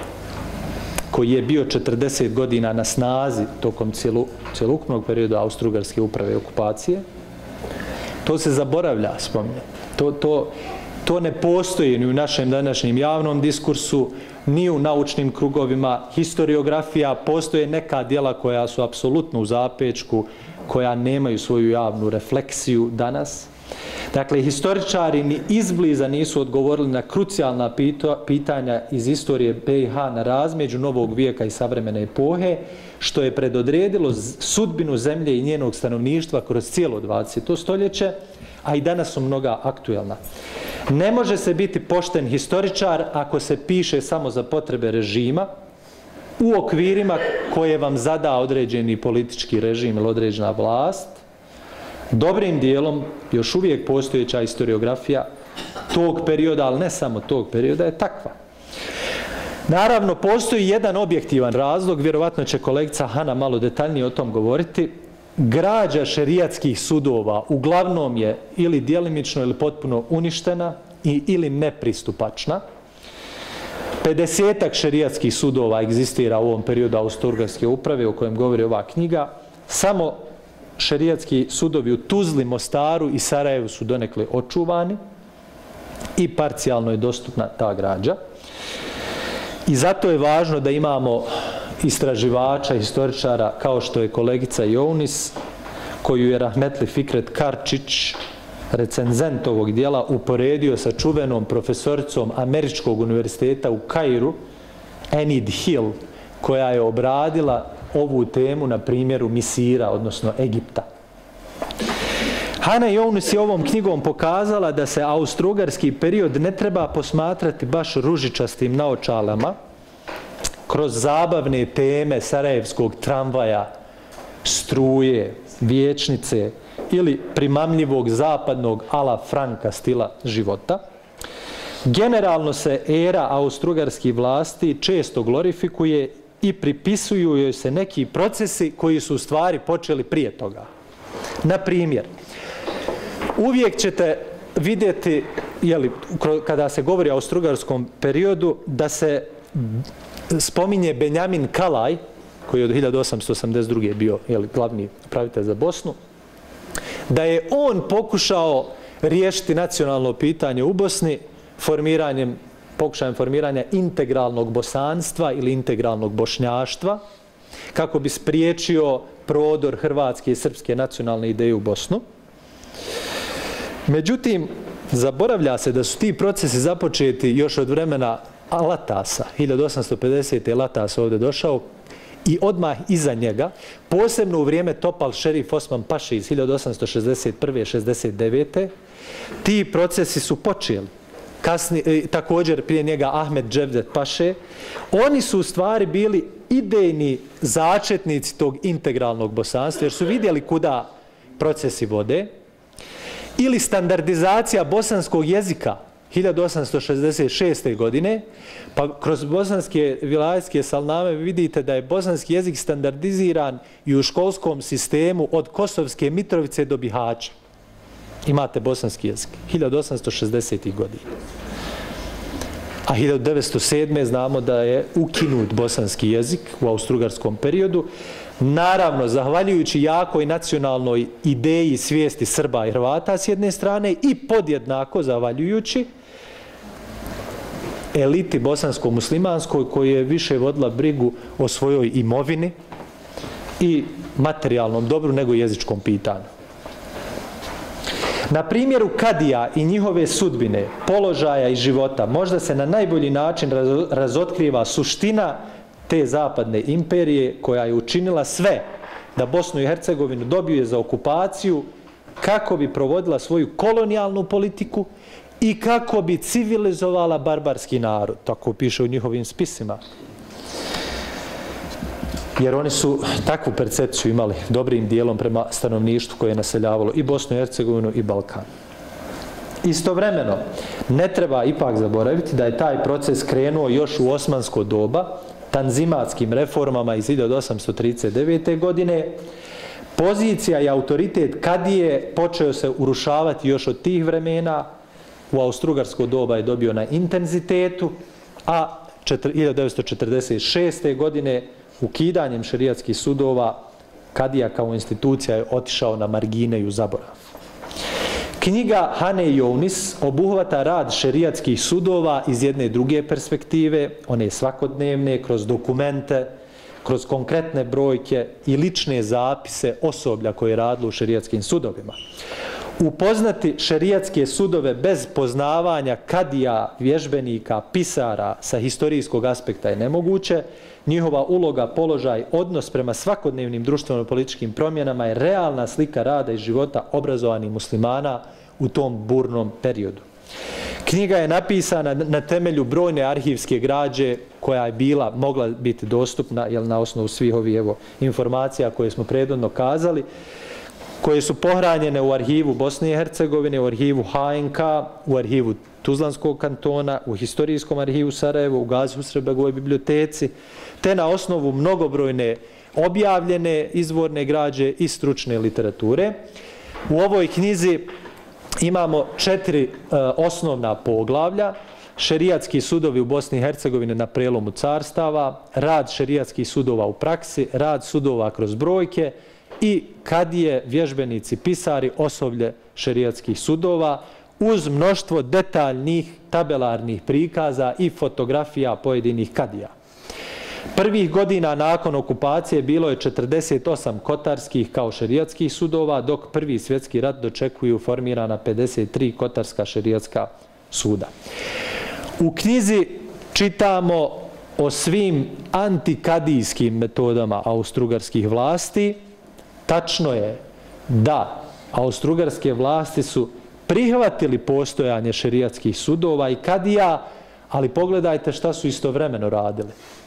koji je bio četrdeset godina na snazi tokom cjelokupnog perioda Austro-Ugarske uprave i okupacije. To se zaboravlja spominjati. To, to, to ne postoji ni u našem današnjem javnom diskursu, ni u naučnim krugovima. Historiografija, postoje neka djela koja su apsolutno u zapečku, koja nemaju svoju javnu refleksiju danas. Dakle, historičari ni izbliza nisu odgovorili na krucijalna pitanja iz istorije B i H na razmeđu novog vijeka i savremene epohe, što je predodredilo sudbinu zemlje i njenog stanovništva kroz cijelo dvadeseto stoljeće, a i danas su mnoga aktuelna. Ne može se biti pošten historičar ako se piše samo za potrebe režima, u okvirima koje vam zada određeni politički režim ili određena vlast. Dobrim dijelom, još uvijek postojeća historiografija tog perioda, ali ne samo tog perioda, je takva. Naravno, postoji jedan objektivan razlog, vjerovatno će kolegica Hana malo detaljnije o tom govoriti. Građa šerijatskih sudova uglavnom je ili djelimično ili potpuno uništena i ili nepristupačna. pedesetak šerijatskih sudova egzistira u ovom periodu Austro-Ugarske uprave o kojem govori ova knjiga. Samo šerijatski sudovi u Tuzli, Mostaru i Sarajevu su donekle očuvani i parcijalno je dostupna ta građa. I zato je važno da imamo istraživača, historičara, kao što je kolegica Younis, koju je rahmetli Fikret Karčić, recenzent ovog dijela, uporedio sa čuvenom profesoricom Američkog univerziteta u Kairu, Enid Hill, koja je obradila ovu temu na primjeru Misira, odnosno Egipta. Hane Younis je ovom knjigom pokazala da se austro-ugarski period ne treba posmatrati baš ružičastim naočalama, kroz zabavne teme sarajevskog tramvaja, struje, vijećnice ili primamljivog zapadnog ala Franka stila života. Generalno se era austro-ugarskih vlasti često glorifikuje i pripisuju joj se neki procesi koji su u stvari počeli prije toga. Na primjer, uvijek ćete vidjeti jeli, kada se govori o austrougarskom periodu, da se spominje Benjamin Kalaj, koji je od hiljadu osamsto osamdeset druge bio jeli, glavni upravitelj za Bosnu, da je on pokušao riješiti nacionalno pitanje u Bosni formiranjem, pokušajem formiranja integralnog bosanstva ili integralnog bošnjaštva, kako bi spriječio prodor hrvatske i srpske nacionalne ideje u Bosnu. Međutim, zaboravlja se da su ti procesi započeti još od vremena Latasa. hiljadu osamsto pedesete. Latas ovdje došao i odmah iza njega, posebno u vrijeme Topal šerif Osman Paše iz hiljadu osamsto šezdeset prve. šezdeset devete. ti procesi su počeli. Kasni, također prije njega Ahmed Dževdet Paše. Oni su u stvari bili idejni začetnici tog integralnog bosanstva, jer su vidjeli kuda procesi vode. Ili standardizacija bosanskog jezika hiljadu osamsto šezdeset šeste. godine, pa kroz bosanske vilajetske salname vidite da je bosanski jezik standardiziran i u školskom sistemu od Kosovske Mitrovice do Bihaća. Imate bosanski jezik, hiljadu osamsto šezdesetih. godina. A hiljadu devetsto sedme. znamo da je ukinut bosanski jezik u austrougarskom periodu. Naravno, zahvaljujući jakoj nacionalnoj ideji svijesti Srba i Hrvata s jedne strane i podjednako zahvaljujući eliti bosansko-muslimanskoj koja je više vodila brigu o svojoj imovini i materijalnom dobru nego jezičkom pitanju. Na primjeru kadija i njihove sudbine, položaja i života možda se na najbolji način razotkriva suština te zapadne imperije koja je učinila sve da Bosnu i Hercegovinu dobije za okupaciju kako bi provodila svoju kolonijalnu politiku i kako bi civilizovala barbarski narod. Tako piše u njihovim spisima. Jer oni su takvu percepciju imali dobrim dijelom prema stanovništvu koje je naseljavalo i Bosnu i Hercegovinu i Balkan. Istovremeno, ne treba ipak zaboraviti da je taj proces krenuo još u osmansko doba, tanzimatskim reformama iz hiljadu osamsto trideset devete. godine. Pozicija i autoritet kadije počeo se urušavati još od tih vremena. U austrougarsko doba je dobio na intenzitetu, a hiljadu devetsto četrdeset šeste. godine ukidanjem šerijatskih sudova kadija kao institucija je otišao na margine i u zaborav. Knjiga Hane Younis obuhvata rad šerijatskih sudova iz jedne druge perspektive, one svakodnevne, kroz dokumente, kroz konkretne brojke i lične zapise osoblja koje je radilo u šerijatskim sudovima. Upoznati šerijatske sudove bez poznavanja kadija, vježbenika, pisara sa historijskog aspekta je nemoguće. Njihova uloga, položaj, odnos prema svakodnevnim društveno-političkim promjenama je realna slika rada i života obrazovanih muslimana u tom burnom periodu. Knjiga je napisana na temelju brojne arhivske građe koja je bila, mogla biti dostupna jel, na osnovu svih ovih evo, informacija koje smo prethodno kazali, koje su pohranjene u arhivu Bosne i Hercegovine, u arhivu H N K, u arhivu Tuzlanskog kantona, u historijskom arhivu Sarajevo, u Gazi Husrev-Begovoj biblioteci, te na osnovu mnogobrojne objavljene izvorne građe i stručne literature. U ovoj knjizi imamo četiri uh, osnovna poglavlja: šerijatski sudovi u Bosni i Hercegovini na prelomu carstava, rad šerijatskih sudova u praksi, rad sudova kroz brojke i kadije, vježbenici, pisari, osoblje šerijatskih sudova, uz mnoštvo detaljnih tabelarnih prikaza i fotografija pojedinih kadija. Prvih godina nakon okupacije bilo je četrdeset osam kotarskih kao šerijatskih sudova, dok prvi svjetski rat dočekuju formirana pedeset tri kotarska šerijatska suda. U knjizi čitamo o svim antikadijskim metodama austrougarskih vlasti. Tačno je da austrougarske vlasti su prihvatili postojanje šerijatskih sudova i kadija, ali pogledajte šta su istovremeno radili.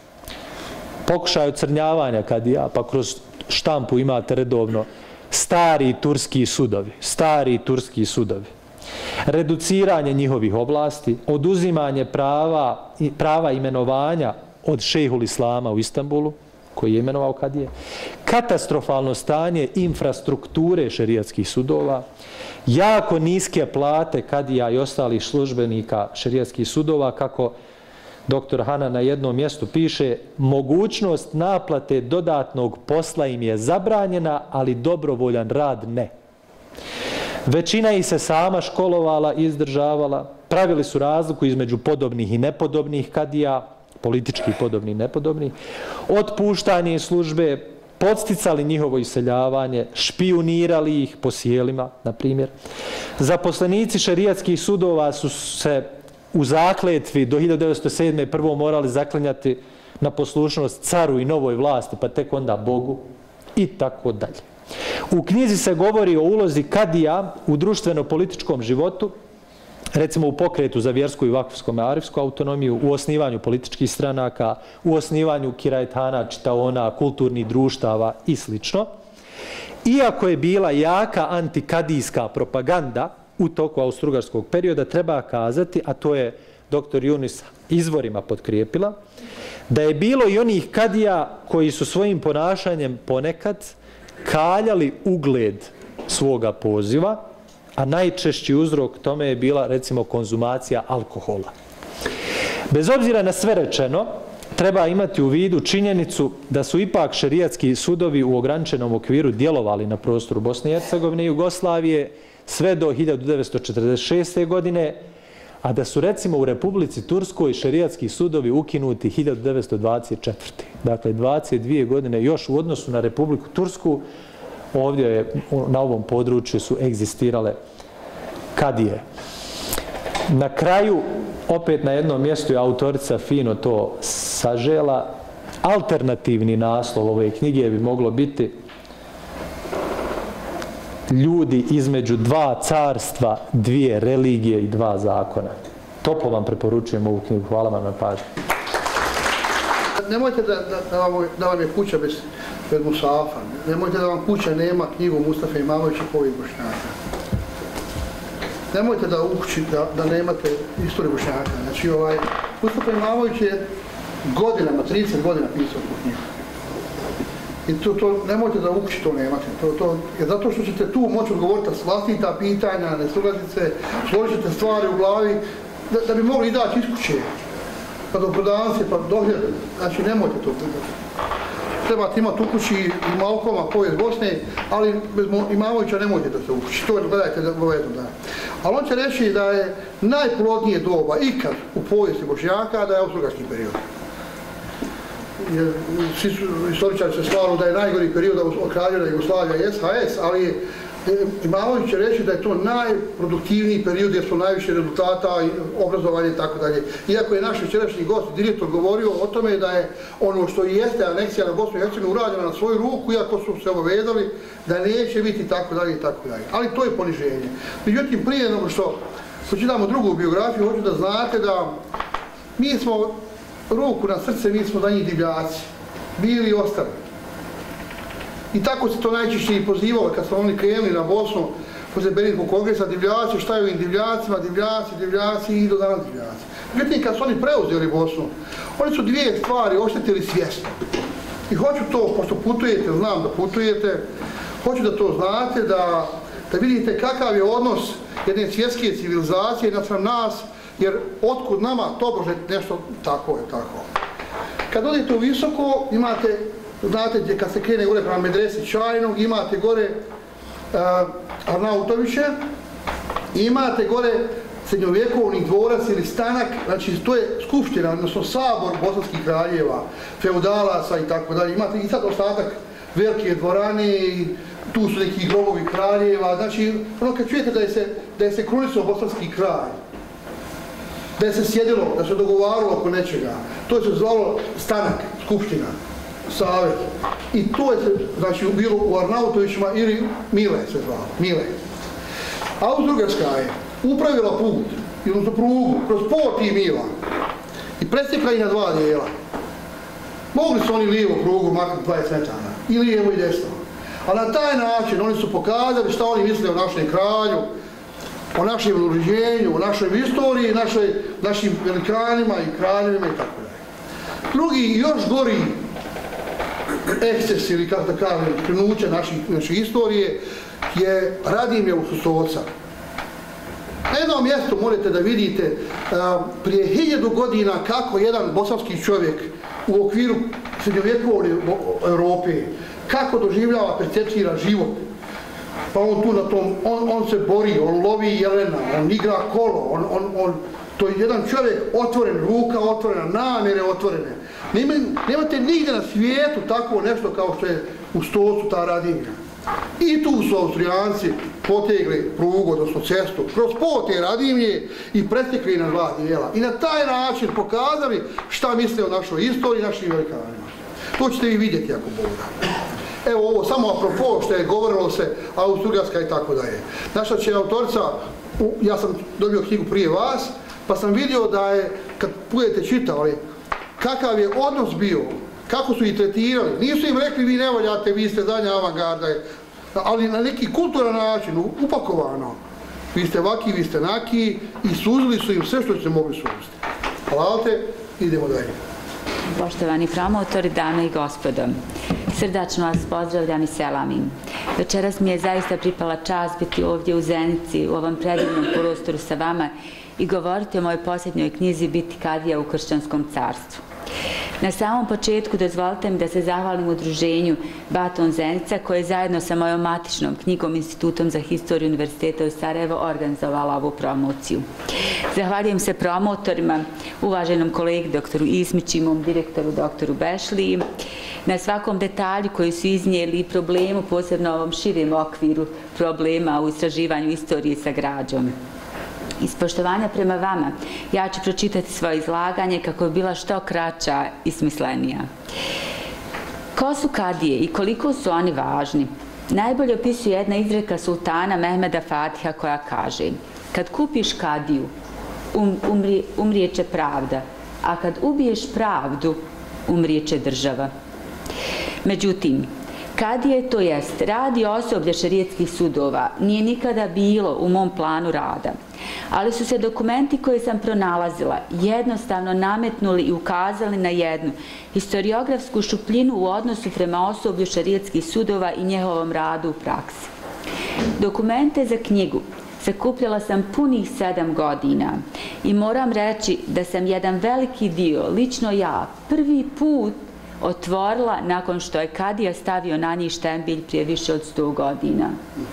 Pokušaj ocrnjavanja kadija, pa kroz štampu imate redovno stari turski sudovi, stari turski sudovi. Reduciranje njihovih oblasti, oduzimanje prava, prava imenovanja od šejhul Islama u Istanbulu, koji je imenovao kadije, katastrofalno stanje infrastrukture šerijatskih sudova, jako niske plate kadija i ostalih službenika šerijatskih sudova, kako doktor Hana na jednom mjestu piše, mogućnost naplate dodatnog posla im je zabranjena, ali dobrovoljan rad ne. Većina ih se sama školovala i izdržavala, pravili su razliku između podobnih i nepodobnih kadija, politički podobni i nepodobni, otpuštanje službe, podsticali njihovo iseljavanje, špijunirali ih po sjelima, na primjer. Zaposlenici šerijatskih sudova su se u zakletvi do hiljadu devetsto sedme. prvo morali zaklinjati na poslušnost caru i novoj vlasti, pa tek onda Bogu i tako dalje. U knjizi se govori o ulozi kadija u društveno-političkom životu, recimo u pokretu za vjersku i vakufsku arifsku autonomiju, u osnivanju političkih stranaka, u osnivanju kirajtana, čitaona, kulturnih društava i sl. Iako je bila jaka antikadijska propaganda u toku austrougarskog perioda, treba kazati, a to je doktor Junis izvorima potkrijepila, da je bilo i onih kadija koji su svojim ponašanjem ponekad kaljali ugled svoga poziva, a najčešći uzrok tome je bila, recimo, konzumacija alkohola. Bez obzira na sve rečeno, treba imati u vidu činjenicu da su ipak šerijatski sudovi u ograničenom okviru djelovali na prostoru Bosne i Hercegovine i Jugoslavije sve do hiljadu devetsto četrdeset šeste. godine, a da su, recimo, u Republici Turskoj šerijatski sudovi ukinuti hiljadu devetsto dvadeset četvrte. Dakle, dvadeset dvije godine još u odnosu na Republiku Tursku, ovdje je, na ovom području su egzistirale kadije. Na kraju, opet na jednom mjestu je autorica fino to sažela, alternativni naslov ove knjige bi moglo biti Ljudi između dva carstva, dvije religije i dva zakona. Toplo vam preporučujem ovu knjigu. Hvala vam na pažnju. Nemojte da, da, da, vam, da vam je kuća bez, bez musafa. Nemojte da vam kuća nema knjigu Mustafa Imamovića Povijest Bošnjaka. Nemojte da u kući da, da nemate istoriju Bošnjaka. Znači, ovaj, Mustafa Imamović je godinama, trideset godina pisao tu knjigu. I to, to, nemojte da u kući to nemate. To, to, je zato što ćete tu moći odgovoriti na vlastita pitanja, nesuglasice, složit ćete stvari u glavi, da, da bi mogli izaći iz kuće. Pa do prodavnice, pa do hljeda. Znači, nemojte to. Trebate imati u kući i Malkoma, Povijest Bosne, ali bez Imamovića nemojte da se u kući. To gledajte da govedno da. Ali on će reći da je najplodnije doba ikad u povijesti Bošnjaka da je austrougarski period. Svi istoričari se slažu da je najgori period od Kraljevine Jugoslavije i S H S, ali Imamović će reći da je to najproduktivniji period gdje su najviše rezultata, obrazovanje i tako dalje. Iako je naš večerašnji gost, direktor, govorio o tome da je ono što i jeste aneksija na Bosnu i Hercegovinu urađena na svoju ruku, iako su se obavezali da neće biti tako dalje i tako dalje. Ali to je poniženje. Međutim, prije nego što pročitamo drugu biografiju, hoću da znate da mi smo ruku na srce, mi smo za njih divljaci. Bili i ostali. I tako se to najčešće i pozivalo kad smo oni krenuli na Bosnu poslije Berlinskog kongresa, divljaci, šta je ovim divljacima, divljaci, divljaci i do danas divljaci. Međutim, kad su oni preuzeli Bosnu, oni su dvije stvari oštetili svjesno. I hoću to, pošto putujete, znam da putujete, hoću da to znate, da, da vidite kakav je odnos jedne svjetske civilizacije naspram nas, jer otkud nama tobože nešto tako je tako. Kad odete u visoko, imate, znate gdje kad se krene gore prema medresi Čajnog, imate gore uh, Arnautoviće, imate gore srednjovjekovni dvorac ili stanak, znači to je skupština, odnosno sabor bosanskih kraljeva, feudalaca i tako dalje. Imate i sad ostatak velike dvorane i tu su neki grobovi kraljeva, znači ono kad čujete da je se, da je se krunisao bosanski kralj, da je se sjedilo, da se dogovaralo oko nečega. To je se zvalo stanak, skupština, savjet. I to je se, znači, bilo u Arnautovićima ili Mile se zvalo, Mile. Austrougarska je upravila put, odnosno prugu, kroz pol tih mila i presjekla ih na dva dijela. Mogli su oni lijevo prugu maknuti dvadeset metara, i lijevo i desno. Ali na taj način oni su pokazali šta oni misle o našem kralju, o našem uređenju, o našoj istoriji, našoj, našim velikanima i kraljevima i tako dalje. Drugi, još gori eksces ili kako da kažem, krenuće naše istorije je Radimlje u Susovca. Na jednom mjestu možete da vidite prije hiljadu godina kako jedan bosanski čovjek u okviru srednjovjekovne Europe, kako doživljava, percepcira život. Pa on tu na tom, on, on se bori, on lovi jelena, on igra kolo, on, on, on, to je jedan čovjek otvoren, ruka otvorena, namjere otvorene. Nema, nemate nigdje na svijetu tako nešto kao što je u Stocu ta Radimlja. I tu su Austrijanci potegli prugu, odnosno cestu, kroz put te Radimlje i prestekli na dva dijela. I na taj način pokazali šta misle o našoj istoriji, našim velikanima. To ćete vi vidjeti ako Bog da. Evo ovo, samo apropo što je govorilo se Austro-Ugarska i tako dalje. Naša će autorica, ja sam dobio knjigu prije vas, pa sam vidio da je, kad budete čitali, kakav je odnos bio, kako su ih tretirali. Nisu im rekli vi ne voljate, vi ste zadnja avangarda, ali na neki kulturan način, upakovano. Vi ste vaki, vi ste naki i suzili su im sve što ste mogli suziti. Hvala te, idemo dalje. Poštovani promotori, dame i gospodo, srdačno vas pozdravljam i selamim. Večeras mi je zaista pripala čast biti ovdje u Zenici, u ovom predivnom prostoru sa vama i govoriti o mojoj posljednjoj knjizi Biti kadija u kršćanskom carstvu. Na samom početku dozvolite mi da se zahvalim udruženju Baton Zenica koje je zajedno sa mojom matičnom knjigom Institutom za historiju Univerziteta u Sarajevo organizovala ovu promociju. Zahvaljujem se promotorima, uvaženom kolegi doktoru Ismiću i mom direktoru doktoru Bešliji, na svakom detalju koji su iznijeli i problemu, posebno ovom širem okviru problema u istraživanju istorije sa građom. Iz poštovanja prema vama, ja ću pročitati svoje izlaganje kako bi bila što kraća i smislenija. Ko su kadije i koliko su oni važni? Najbolje opisuje jedna izreka sultana Mehmeda Fatiha koja kaže: kad kupiš kadiju, um, umri, umrijeće pravda, a kad ubiješ pravdu, umrijeće država. Međutim, kadije, to jest radi osoblje šerijetskih sudova, nije nikada bilo u mom planu rada, ali su se dokumenti koje sam pronalazila jednostavno nametnuli i ukazali na jednu historiografsku šupljinu u odnosu prema osoblju šerijetskih sudova i njihovom radu u praksi. Dokumente za knjigu sakupljala sam punih sedam godina i moram reći da sam jedan veliki dio, lično ja, prvi put otvorila nakon što je kadija stavio na njih štembilj prije više od sto godina.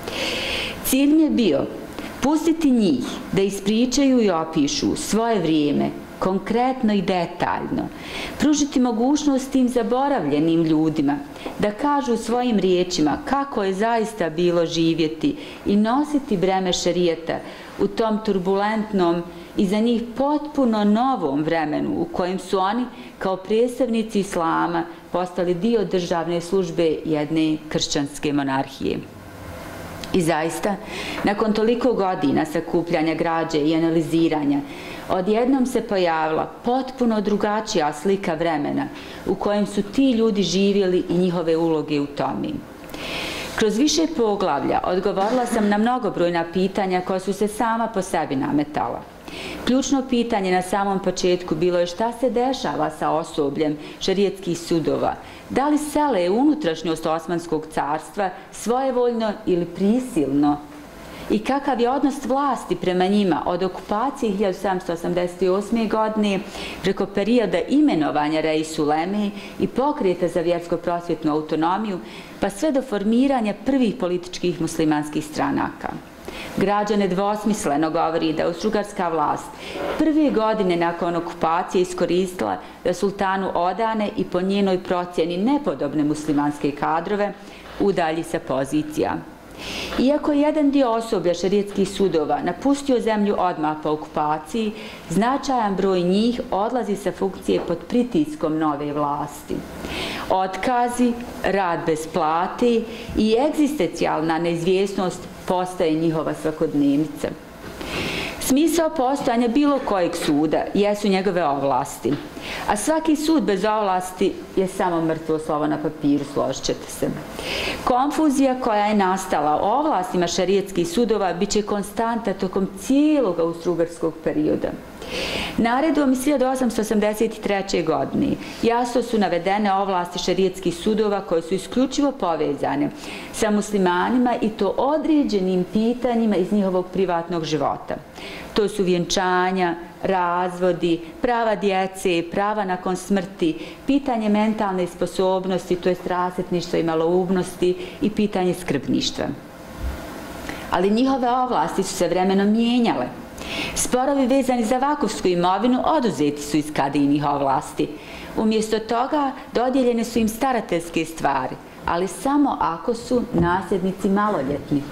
Cilj mi je bio pustiti njih da ispričaju i opišu svoje vrijeme, konkretno i detaljno, pružiti mogućnost tim zaboravljenim ljudima da kažu svojim riječima kako je zaista bilo živjeti i nositi breme šerijeta u tom turbulentnom i za njih potpuno novom vremenu u kojem su oni kao predstavnici islama postali dio državne službe jedne kršćanske monarhije. I zaista, nakon toliko godina sakupljanja građe i analiziranja, odjednom se pojavila potpuno drugačija slika vremena u kojem su ti ljudi živjeli i njihove uloge u tome. Kroz više poglavlja odgovorila sam na mnogobrojna pitanja koja su se sama po sebi nametala. Ključno pitanje na samom početku bilo je šta se dešava sa osobljem šerijetskih sudova, da li sele unutrašnjost Osmanskog carstva svojevoljno ili prisilno i kakav je odnos vlasti prema njima od okupacije hiljadu sedamsto osamdeset osme. godine preko perioda imenovanja Reis Uleme i pokreta za vjersko-prosvjetnu autonomiju pa sve do formiranja prvih političkih muslimanskih stranaka. Građa nedvosmisleno govori da austrougarska vlast prve godine nakon okupacije iskoristila da sultanu odane i po njenoj procjeni nepodobne muslimanske kadrove udalji sa pozicija. Iako je jedan dio osoblja šerijetskih sudova napustio zemlju odmah po okupaciji, značajan broj njih odlazi sa funkcije pod pritiskom nove vlasti. Otkazi, rad bez plate i egzistencijalna neizvjesnost postaje njihova svakodnevnica. Smisao postojanja bilo kojeg suda jesu njegove ovlasti, a svaki sud bez ovlasti je samo mrtvo slovo na papiru, složit ćete se. Konfuzija koja je nastala o ovlastima šerijetskih sudova bit će konstanta tokom cijelog austrougarskog perioda. Naredbom iz hiljadu osamsto osamdeset treće. godine jasno su navedene ovlasti šerijatskih sudova koje su isključivo povezane sa muslimanima i to određenim pitanjima iz njihovog privatnog života. To su vjenčanja, razvodi, prava djece, prava nakon smrti, pitanje mentalne sposobnosti, to je rasipništva i maloumnosti i pitanje skrbništva. Ali njihove ovlasti su se vremenom mijenjale. Sporovi vezani za vakufsku imovinu oduzeti su iz kadijinih ovlasti. Umjesto toga dodijeljene su im starateljske stvari, ali samo ako su nasljednici maloljetni.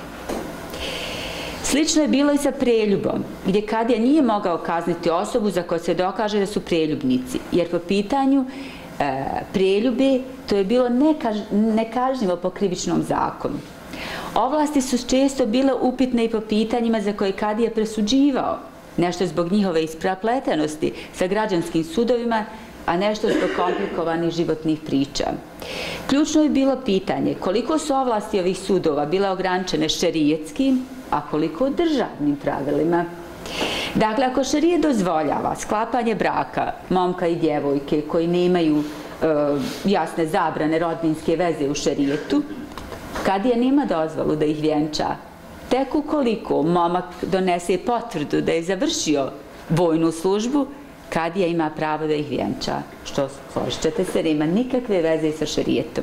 Slično je bilo i sa preljubom, gdje kadija nije mogao kazniti osobu za koju se dokaže da su preljubnici, jer po pitanju e, preljube to je bilo nekaž, nekažnjivo po krivičnom zakonu. Ovlasti su često bile upitne i po pitanjima za koje kadija presuđivao, nešto zbog njihove isprepletenosti sa građanskim sudovima, a nešto zbog komplikovanih životnih priča. Ključno je bilo pitanje koliko su ovlasti ovih sudova bile ograničene šerijetskim, a koliko državnim pravilima. Dakle, ako šerijet dozvoljava sklapanje braka momka i djevojke koji nemaju e, jasne zabrane rodbinske veze u šerijetu, kadija nema dozvolu da ih vjenča. Tek ukoliko momak donese potvrdu da je završio vojnu službu, kadija ima pravo da ih vjenča, što, složit ćete se, nema nikakve veze sa šerijetom.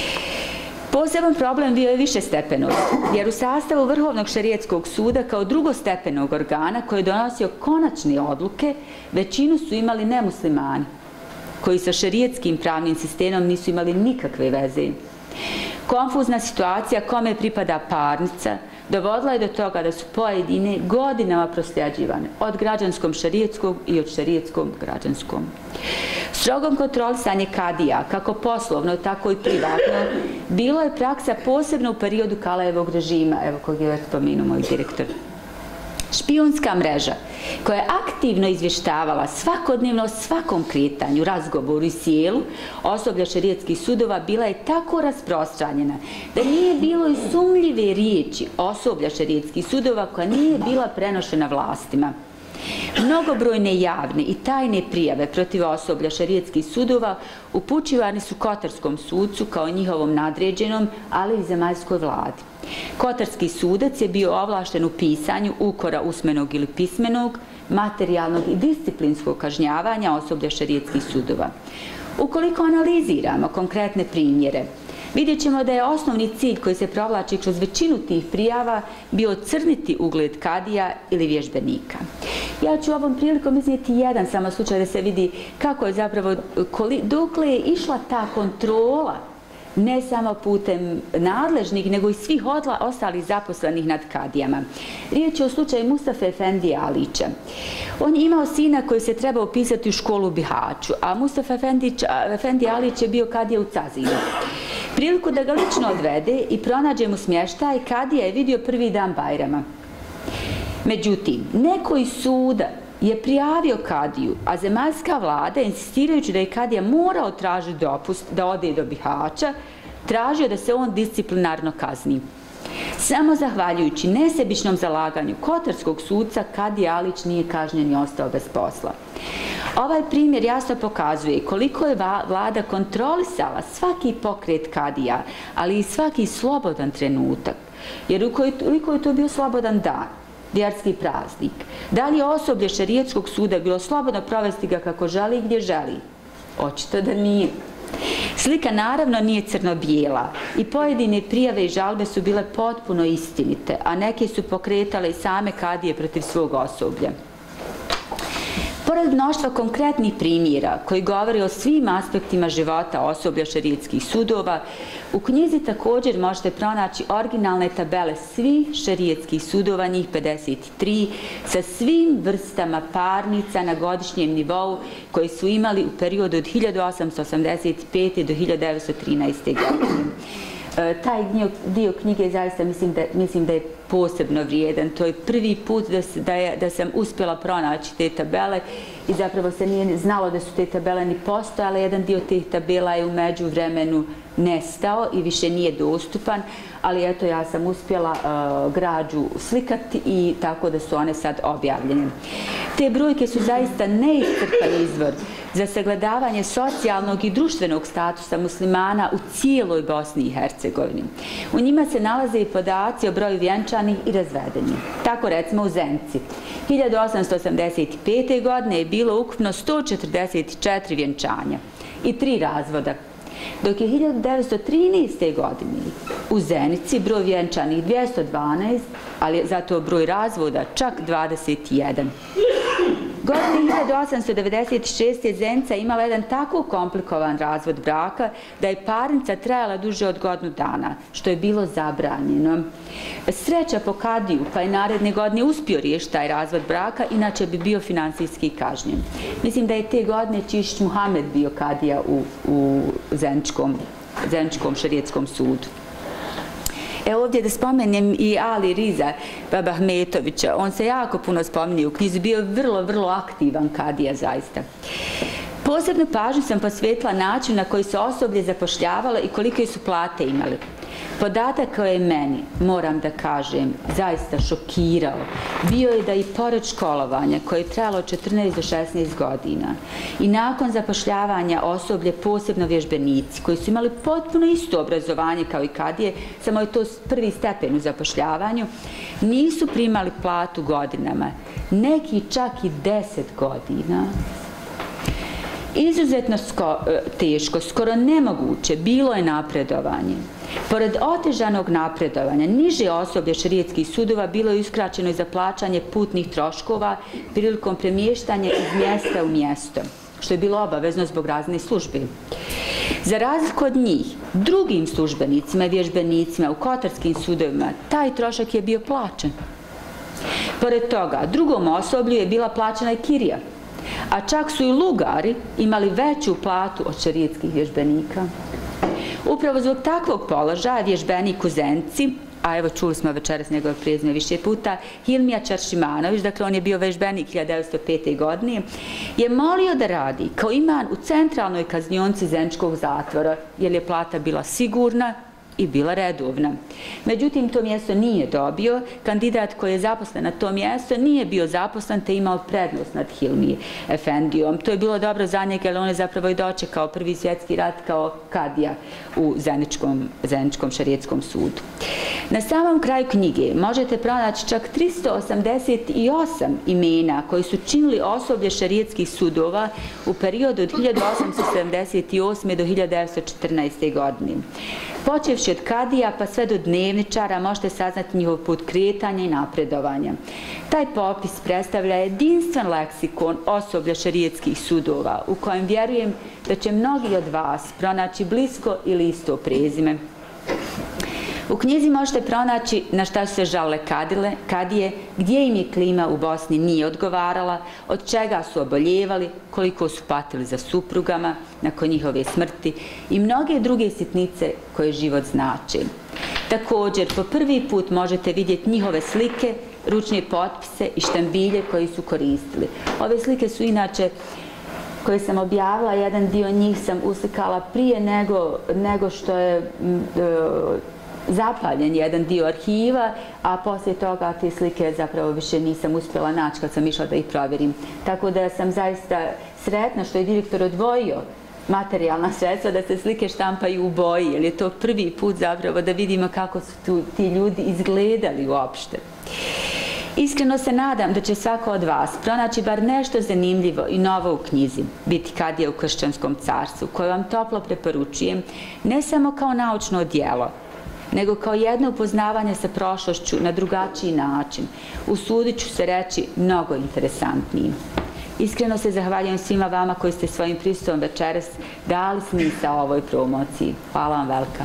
Poseban problem bio je višestepenog, jer u sastavu Vrhovnog šerijetskog suda kao drugostepenog organa koji je donosio konačne odluke, većinu su imali nemuslimani, koji sa šerijetskim pravnim sistemom nisu imali nikakve veze. Konfuzna situacija kome pripada parnica dovodila je do toga da su pojedine godinama prosljeđivane od građanskom šerijetskog i od šerijetskog građanskom. Strogom kontrolisanje kadija, kako poslovno, tako i privatno, bilo je praksa posebno u periodu Kalejevog režima, evo kog je već spomenuo moj direktor. Špijunska mreža, koja je aktivno izvještavala svakodnevno o svakom kretanju, razgovoru i sjelu osoblja šerijetskih sudova, bila je tako rasprostranjena da nije bilo i sumljive riječi osoblja šerijetskih sudova koja nije bila prenošena vlastima. Mnogobrojne javne i tajne prijave protiv osoblja šerijetskih sudova upućivani su kotarskom sudcu kao njihovom nadređenom, ali i zemaljskoj vladi. Kotarski sudac je bio ovlašten u pisanju ukora usmenog ili pismenog, materijalnog i disciplinskog kažnjavanja osoblja šerijetskih sudova. Ukoliko analiziramo konkretne primjere, vidjet ćemo da je osnovni cilj koji se provlači kroz većinu tih prijava bio crniti ugled kadija ili vježbenika. Ja ću ovom prilikom iznijeti jedan samo slučaj da se vidi kako je zapravo, dokle je išla ta kontrola, ne samo putem nadležnih, nego i svih ostalih zaposlenih nad kadijama. Riječ je o slučaju Mustafa Efendije Alića. On je imao sina koji se trebao upisati u školu u Bihaću, a Mustafa Efendije Alić je bio kadija u Cazinu. Priliku da ga lično odvede i pronađe mu smještaj, kadija je vidio prvi dan Bajrama. Međutim, neko iz suda je prijavio kadiju, a zemaljska vlada, insistirajući da je kadija morao tražiti dopust da ode do Bihaća, tražio da se on disciplinarno kazni. Samo zahvaljujući nesebičnom zalaganju kotarskog sudca, kadija Alić nije kažnjen i ostao bez posla. Ovaj primjer jasno pokazuje koliko je vlada kontrolisala svaki pokret kadija, ali i svaki slobodan trenutak. Jer ukoliko je to bio slobodan dan, vjerski praznik, da li je osoblje šerijetskog suda bilo slobodno provesti ga kako želi i gdje želi? Očito da nije. Slika naravno nije crno-bijela i pojedine prijave i žalbe su bile potpuno istinite, a neke su pokretale i same kadije protiv svog osoblja. Pored mnoštva konkretnih primjera koji govore o svim aspektima života osoblja šerijetskih sudova, u knjizi također možete pronaći originalne tabele svih šerijetskih sudova, njih pedeset tri, sa svim vrstama parnica na godišnjem nivou koji su imali u periodu od hiljadu osamsto osamdeset pete. do hiljadu devetsto trinaeste. godine. Taj dio knjige zaista mislim da, mislim da je posebno vrijedan. To je prvi put da, da, je, da sam uspjela pronaći te tabele i zapravo se nije znalo da su te tabele ni postojale. Jedan dio tih tabela je u međuvremenu nestao i više nije dostupan, ali eto ja sam uspjela uh, građu slikati i tako da su one sad objavljene. Te brojke su zaista neiscrpan izvor za sagledavanje socijalnog i društvenog statusa muslimana u cijeloj Bosni i Hercegovini. U njima se nalaze i podaci o broju vjenčanih i razvedenih. Tako recimo u Zenici. hiljadu osamsto osamdeset pete. godine je bilo ukupno sto četrdeset četiri vjenčanja i tri razvoda, dok je hiljadu devetsto trinaeste. godine u Zenici broj vjenčanih dvjesto dvanaest, ali zato broj razvoda čak dvadeset jedan. Godine hiljadu osamsto devedeset šeste. Zenica imala jedan tako komplikovan razvod braka da je parnica trajala duže od godinu dana, što je bilo zabranjeno. Sreća po kadiju, pa je naredne godine uspio riješiti taj razvod braka, inače bi bio finansijski kažnjen. Mislim da je te godine Čišić Muhamed bio kadija u, u Zeničkom, Zeničkom šerijetskom sudu. Evo ovdje da spomenem i Ali Riza Babahmetovića. On se jako puno spominje u knjizi, bio je vrlo, vrlo aktivan kadija zaista. Posebnu pažnju sam posvetila način na koji se osoblje zapošljavalo i kolike su plate imali. Podatak koji je meni, moram da kažem, zaista šokirao, bio je da i pored školovanja koje je trajalo od četrnaest do šesnaest godina i nakon zapošljavanja osoblje, posebno vježbenici, koji su imali potpuno isto obrazovanje kao i kadije, samo je to prvi stepen u zapošljavanju, nisu primali platu godinama, neki čak i deset godina. Izuzetno sko, teško, skoro nemoguće, bilo je napredovanje. Pored otežanog napredovanja, niže osoblje šerijetskih sudova bilo je uskraćeno i za plaćanje putnih troškova prilikom premještanja iz mjesta u mjesto, što je bilo obavezno zbog raznih službi. Za razliku od njih, drugim službenicima i vježbenicima u kotarskim sudovima taj trošak je bio plaćen. Pored toga, drugom osoblju je bila plaćena i kirija, a čak su i lugari imali veću platu od šerijetskih vježbenika. Upravo zbog takvog položaja vježbenik u Zenici, a evo čuli smo večeras njegove prezime više puta, Hilmija Čaršimanović, dakle on je bio vježbenik hiljadu devetsto pete. godine, je molio da radi kao iman u centralnoj kaznionci Zeničkog zatvora, jer je plata bila sigurna i bila redovna. Međutim, to mjesto nije dobio. Kandidat koji je zaposlen na to mjesto nije bio zaposlen te imao prednost nad Hilmi Efendijom. To je bilo dobro za njega, jer on je zapravo i dočekao prvi svjetski rat kao kadija u Zeničkom, Zeničkom šerijetskom sudu. Na samom kraju knjige možete pronaći čak tristo osamdeset osam imena koji su činili osoblje šerijetskih sudova u periodu od hiljadu osamsto sedamdeset osme. do hiljadu devetsto četrnaeste. godine. Počevši od kadija pa sve do dnevničara možete saznati njihov put kretanja i napredovanja. Taj popis predstavlja jedinstven leksikon osoblja šerijetskih sudova u kojem vjerujem da će mnogi od vas pronaći blisko ili isto prezime. U knjizi možete pronaći na šta su se žalile kadile, kadije, gdje im je klima u Bosni nije odgovarala, od čega su oboljevali, koliko su patili za suprugama nakon njihove smrti i mnoge druge sitnice koje život znače. Također, po prvi put možete vidjeti njihove slike, ručne potpise i štambilje koji su koristili. Ove slike su inače koje sam objavila, jedan dio njih sam uslikala prije nego, nego što je e, zapaljen jedan dio arhiva, a poslije toga te slike zapravo više nisam uspjela naći kad sam išla da ih provjerim. Tako da sam zaista sretna što je direktor odvojio materijalna sredstva da se slike štampaju u boji, jer je to prvi put zapravo da vidimo kako su tu, ti ljudi izgledali uopšte. Iskreno se nadam da će svako od vas pronaći bar nešto zanimljivo i novo u knjizi Biti kadija u kršćanskom carstvu, koju vam toplo preporučujem ne samo kao naučno djelo, nego kao jedno upoznavanje sa prošlošću na drugačiji način. Usudit ću se reći mnogo interesantniji. Iskreno se zahvaljujem svima vama koji ste svojim prisustvom večeras dali smisao ovoj promociji. Hvala vam velika.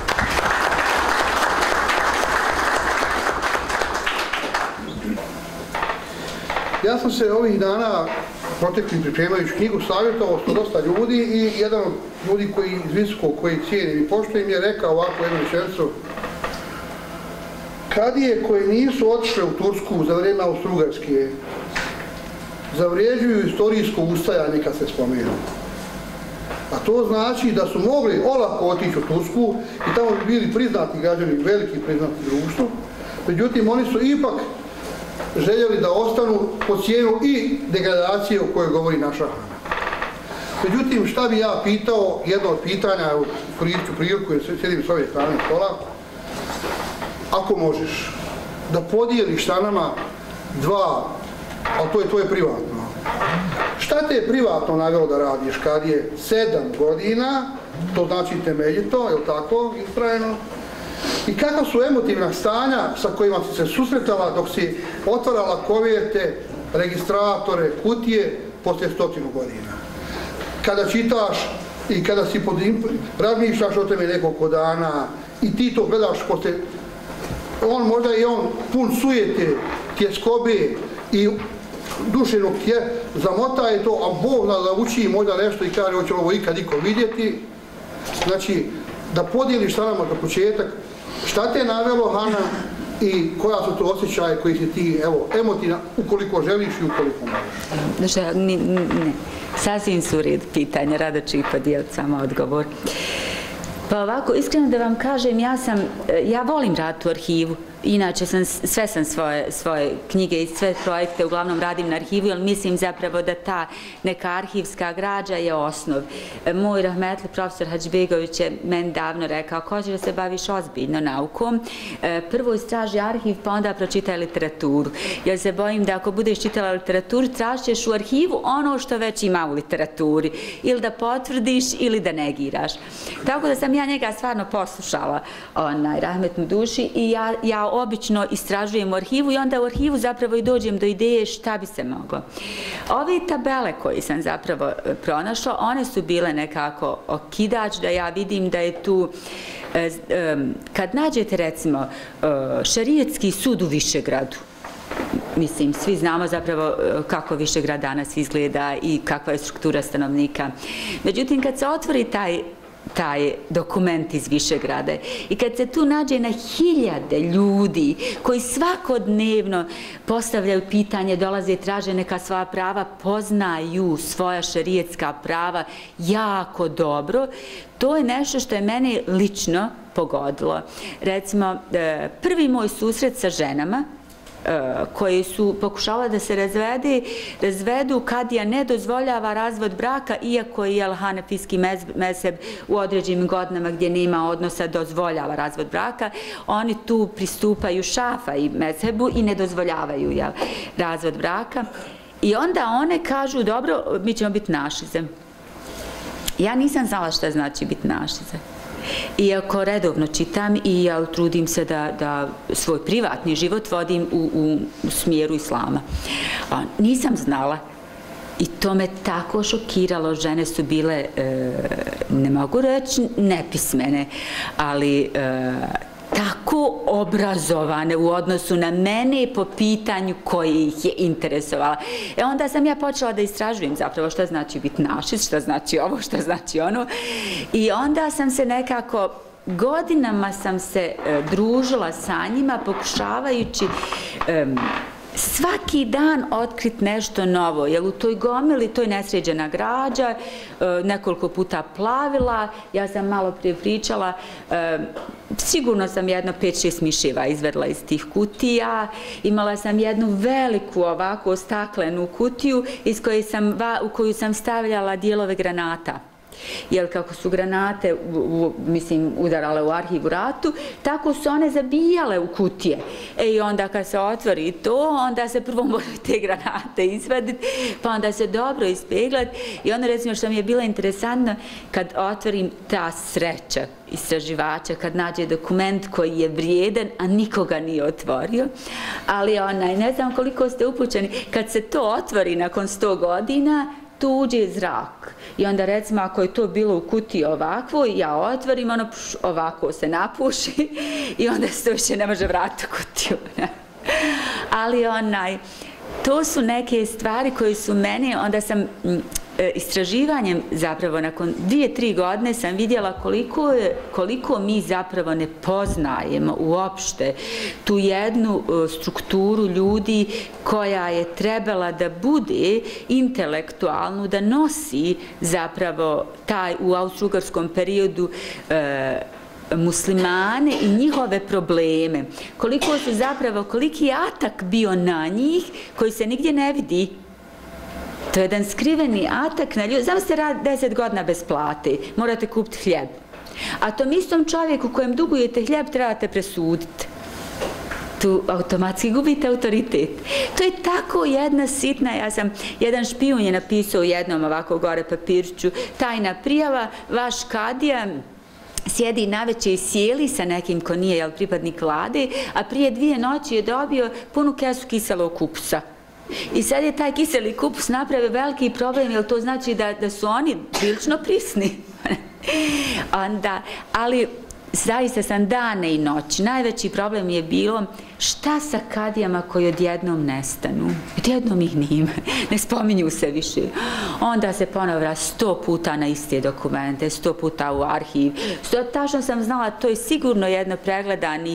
Ja sam se ovih dana protekli pripremajući knjigu savjetovao s dosta ljudi i jedan od ljudi koji iz visokog, koji cijenim i poštujem je rekao ovako jednu rečenicu: kadije koje nisu otišle u Tursku za vrijeme Austro-Ugarske zavrijeđuju istorijsko ustajanje kad se spomenu. A to znači da su mogli olako otići u Tursku i tamo bi bili priznati građani, veliki priznati društvo. Međutim, oni su ipak željeli da ostanu po cijenu i degradacije o kojoj govori naša Hana. Međutim, šta bi ja pitao, jedno od pitanja, evo, koristit ću priliku jer sjedim s ove strane stola, ako možeš da podijeliš sa nama dva, ali to je tvoje privatno. Šta te je privatno navjelo da radiš kad je sedam godina, to znači temeljito, je li tako, istrajeno? I kakva su emotivna stanja sa kojima si se susretala dok si otvarala koverte, registratore, kutije poslije stotinu godina? Kada čitaš i kada si pod razmišljaš o teme nekoliko dana i ti to gledaš poslije, on možda i on pun sujete, tjeskobe i dušenog tje, zamota je to, a Bog zna da uči možda nešto i kaže hoće ovo ikad niko vidjeti. Znači, da podijeliš sa nama za početak šta te je navelo, Hana, i koja su to osjećaje koji si ti, evo, emotivna, ukoliko želiš i ukoliko možeš. Znači, ne, ne, sasvim su red pitanja, rado ću i podijeliti samo odgovor. Pa ovako, iskreno da vam kažem, ja sam, ja volim raditi u arhivu. Inače, sam, sve sam svoje, svoje knjige i sve projekte uglavnom radim na arhivu, jer mislim zapravo da ta neka arhivska građa je osnov. Moj rahmetli profesor Hadžbegović je meni davno rekao, ako hoćeš da se baviš ozbiljno naukom, prvo istraži arhiv, pa onda pročitaj literaturu. Jer se bojim da ako budeš čitala literaturu, tražiš u arhivu ono što već ima u literaturi. Ili da potvrdiš, ili da negiraš. Tako da sam ja njega stvarno poslušala, onaj, rahmetnu duši, i ja, ja obično istražujem u arhivu i onda u arhivu zapravo i dođem do ideje šta bi se moglo. Ove tabele koje sam zapravo pronašla, one su bile nekako okidač da ja vidim da je tu, kad nađete recimo šerijetski sud u Višegradu, mislim, svi znamo zapravo kako Višegrad danas izgleda i kakva je struktura stanovnika. Međutim, kad se otvori taj taj dokument iz Višegrada i kad se tu nađe na hiljade ljudi koji svakodnevno postavljaju pitanje, dolaze i traže neka svoja prava, poznaju svoja šerijetska prava jako dobro, to je nešto što je mene lično pogodilo. Recimo, prvi moj susret sa ženama koji su pokušala da se razvede, razvedu kadija ne dozvoljava razvod braka, iako je hanefijski mezheb u određenim godinama gdje nema odnosa dozvoljava razvod braka, oni tu pristupaju šafa i mezhebu i ne dozvoljavaju jel, razvod braka. I onda one kažu, dobro, mi ćemo biti našize. Ja nisam znala šta znači biti našize. Iako redovno čitam i ja trudim se da, da svoj privatni život vodim u, u, u smjeru islama. A, nisam znala i to me tako šokiralo. Žene su bile, e, ne mogu reći nepismene, ali e, tako obrazovane u odnosu na mene po pitanju koji ih je interesovala. E onda sam ja počela da istražujem zapravo šta znači biti našiz, šta znači ovo, šta znači ono. I onda sam se nekako, godinama sam se e, družila sa njima pokušavajući e, svaki dan otkriti nešto novo, jer u toj gomili, to je nesređena građa, nekoliko puta plavila, ja sam malo prije pričala, sigurno sam jedno pet šest miševa izvedla iz tih kutija, imala sam jednu veliku ovako staklenu kutiju iz koje sam, u koju sam stavljala dijelove granata. Jer kako su granate, u, mislim, udarale u arhiv u ratu, tako su one zabijale u kutije. E i onda kad se otvori to, onda se prvo moraju te granate izvaditi, pa onda se dobro ispeglati. I onda recimo što mi je bilo interesantno, kad otvorim ta sreća istraživača, kad nađe dokument koji je vrijedan, a nikoga nije otvorio, ali onaj, ne znam koliko ste upućeni, kad se to otvori nakon sto godina, tu uđe zrak. I onda recimo ako je to bilo u kutiji ovakvo, ja otvorim, ono pš, ovako se napuši i onda se to više ne može vratiti u kutiju. Ali onaj, to su neke stvari koje su meni, onda sam istraživanjem zapravo nakon dvije, tri godine sam vidjela koliko, koliko mi zapravo ne poznajemo uopšte tu jednu strukturu ljudi koja je trebala da bude intelektualnu, da nosi zapravo taj u austrougarskom periodu e, muslimane i njihove probleme. Koliko su zapravo, koliki je atak bio na njih koji se nigdje ne vidi. To je jedan skriveni atak na ljudi. Znam ste rad deset godina bez plate, morate kupiti hljeb. A tom istom čovjeku kojem dugujete hljeb trebate presuditi. Tu automatski gubite autoritet. To je tako jedna sitna, ja sam, jedan špijun je napisao u jednom ovako gore papirču, tajna prijava, vaš kadija sjedi navečer i sjeli sa nekim ko nije jel, pripadnik vlade, a prije dvije noći je dobio punu kesu kiselog kupusa. I sad je taj kiseli kupus napravio veliki problem, jer to znači da, da su oni prilično prisni. Onda, ali zaista sam dane i noći. Najveći problem je bilo šta sa kadijama koji odjednom nestanu. Odjednom ih nima. Ne spominju se više. Onda se ponovra sto puta na iste dokumente, sto puta u arhiv. Sto, tačno sam znala, to je sigurno jedno pregledanih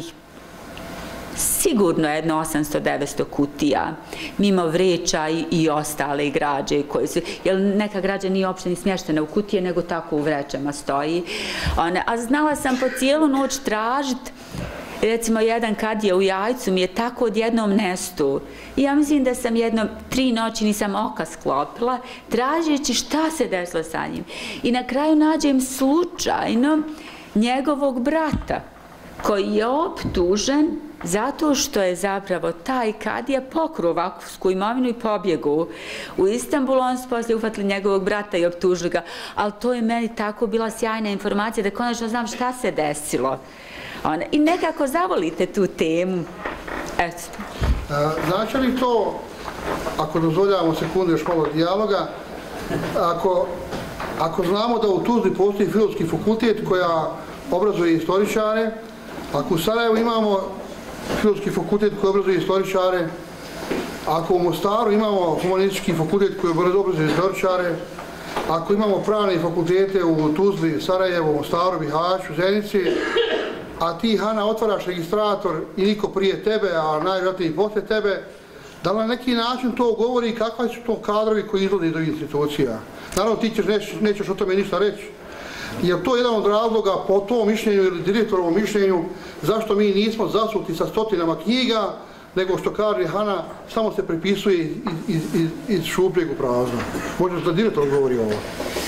sigurno jedno osamsto devetsto kutija, mimo vreća i, i ostale građe koje su, jer neka građa nije uopšte ni smještena u kutije, nego tako u vrećama stoji. One, a znala sam po cijelu noć tražiti, recimo jedan kadija u Jajcu mi je tako odjednom nestu. I ja mislim da sam jednom tri noći nisam oka sklopila, tražeći šta se desilo sa njim. I na kraju nađem slučajno njegovog brata, koji je optužen zato što je zapravo taj kadija pokrio vakufsku imovinu i pobjegu. U Istanbulu on su poslije ufatili njegovog brata i optužili ga, ali to je meni tako bila sjajna informacija da konačno znam šta se desilo. I nekako zavolite tu temu. Eto. Znači li to, ako dozvoljavamo sekundu još malo dijaloga, ako, ako znamo da u Tuzli postoji filozofski fakultet koja obrazuje istoričare, ako u Sarajevu imamo filozofski fakultet koji obrazuje istoričare, ako u Mostaru imamo humanistički fakultet koji obrazuje istoričare, ako imamo pravne fakultete u Tuzli, Sarajevu, Mostaru, Bihaću, Zenici, a ti, Hana, otvaraš registrator i niko prije tebe, a najvjerojatnije i posle tebe, da li na neki način to govori kakva su to kadrovi koji izlaze iz ovih institucija? Naravno, ti ćeš, nećeš, nećeš o tome ništa reći. Jer to je jedan od razloga po tom mišljenju ili direktorovom mišljenju zašto mi nismo zasuti sa stotinama knjiga, nego što kaže Hana, samo se prepisuje iz, iz, iz, iz šupljeg u prazno. Možeš da direktor govori ovo.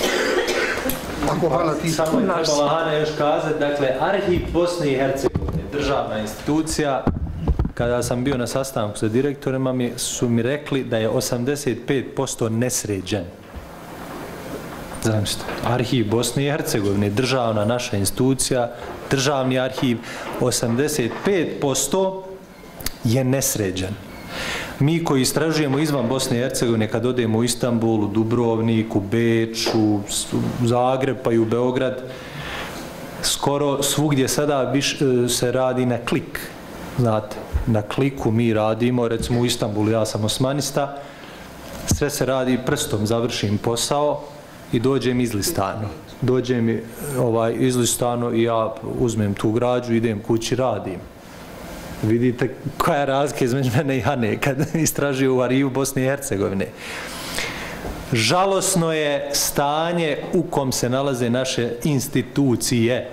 Ako Hana ti... Samo je trebala Hana još kazati, dakle, Arhiv Bosne i Hercegovine, državna institucija, kada sam bio na sastanku sa direktorima, mi su mi rekli da je osamdeset pet posto nesređen. Zamislite, Arhiv Bosne i Hercegovine, državna naša institucija, državni arhiv, osamdeset pet posto je nesređen. Mi koji istražujemo izvan Bosne i Hercegovine, kad odemo u Istanbul, u Dubrovnik, u Beč, u Zagreb pa i u Beograd, skoro svugdje sada viš, se radi na klik. Znate, na kliku mi radimo, recimo u Istanbulu, ja sam osmanista, sve se radi prstom, završim posao i dođem izlistano. Dođem mi ovaj, izlistano i ja uzmem tu građu, idem kući, radim. Vidite koja je razlika između mene i Hane kad istražuju u Arhivu Bosne i Hercegovine. Žalosno je stanje u kom se nalaze naše institucije.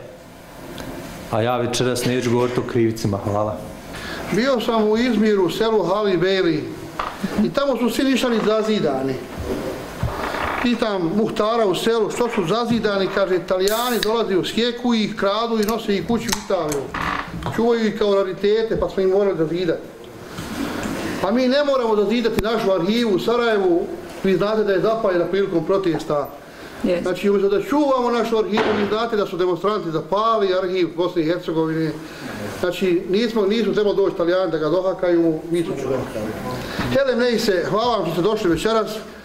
A ja večeras neću govoriti o krivicima. Hvala. Bio sam u Izmiru, u selu Hali Beli, i tamo su svi ništani zazidani. Pitam Muhtara u selu što su zazidani, kaže, Italijani dolaze u Sjeku i ih kradu i nose ih kući u Italiju. Čuvaju ih kao raritete, pa smo im morali zazidati. A mi ne moramo zazidati našu arhivu u Sarajevu, vi znate da je zapaljena prilikom protesta. Yes. Znači, umjesto da čuvamo našu arhivu, vi znate da su demonstranti zapali arhiv Bosne i Hercegovine. Znači, nismo, nismo trebali doći Italijani da ga dohakaju, mi smo dohakali. Helem Nejse, hvala vam što ste došli večeras.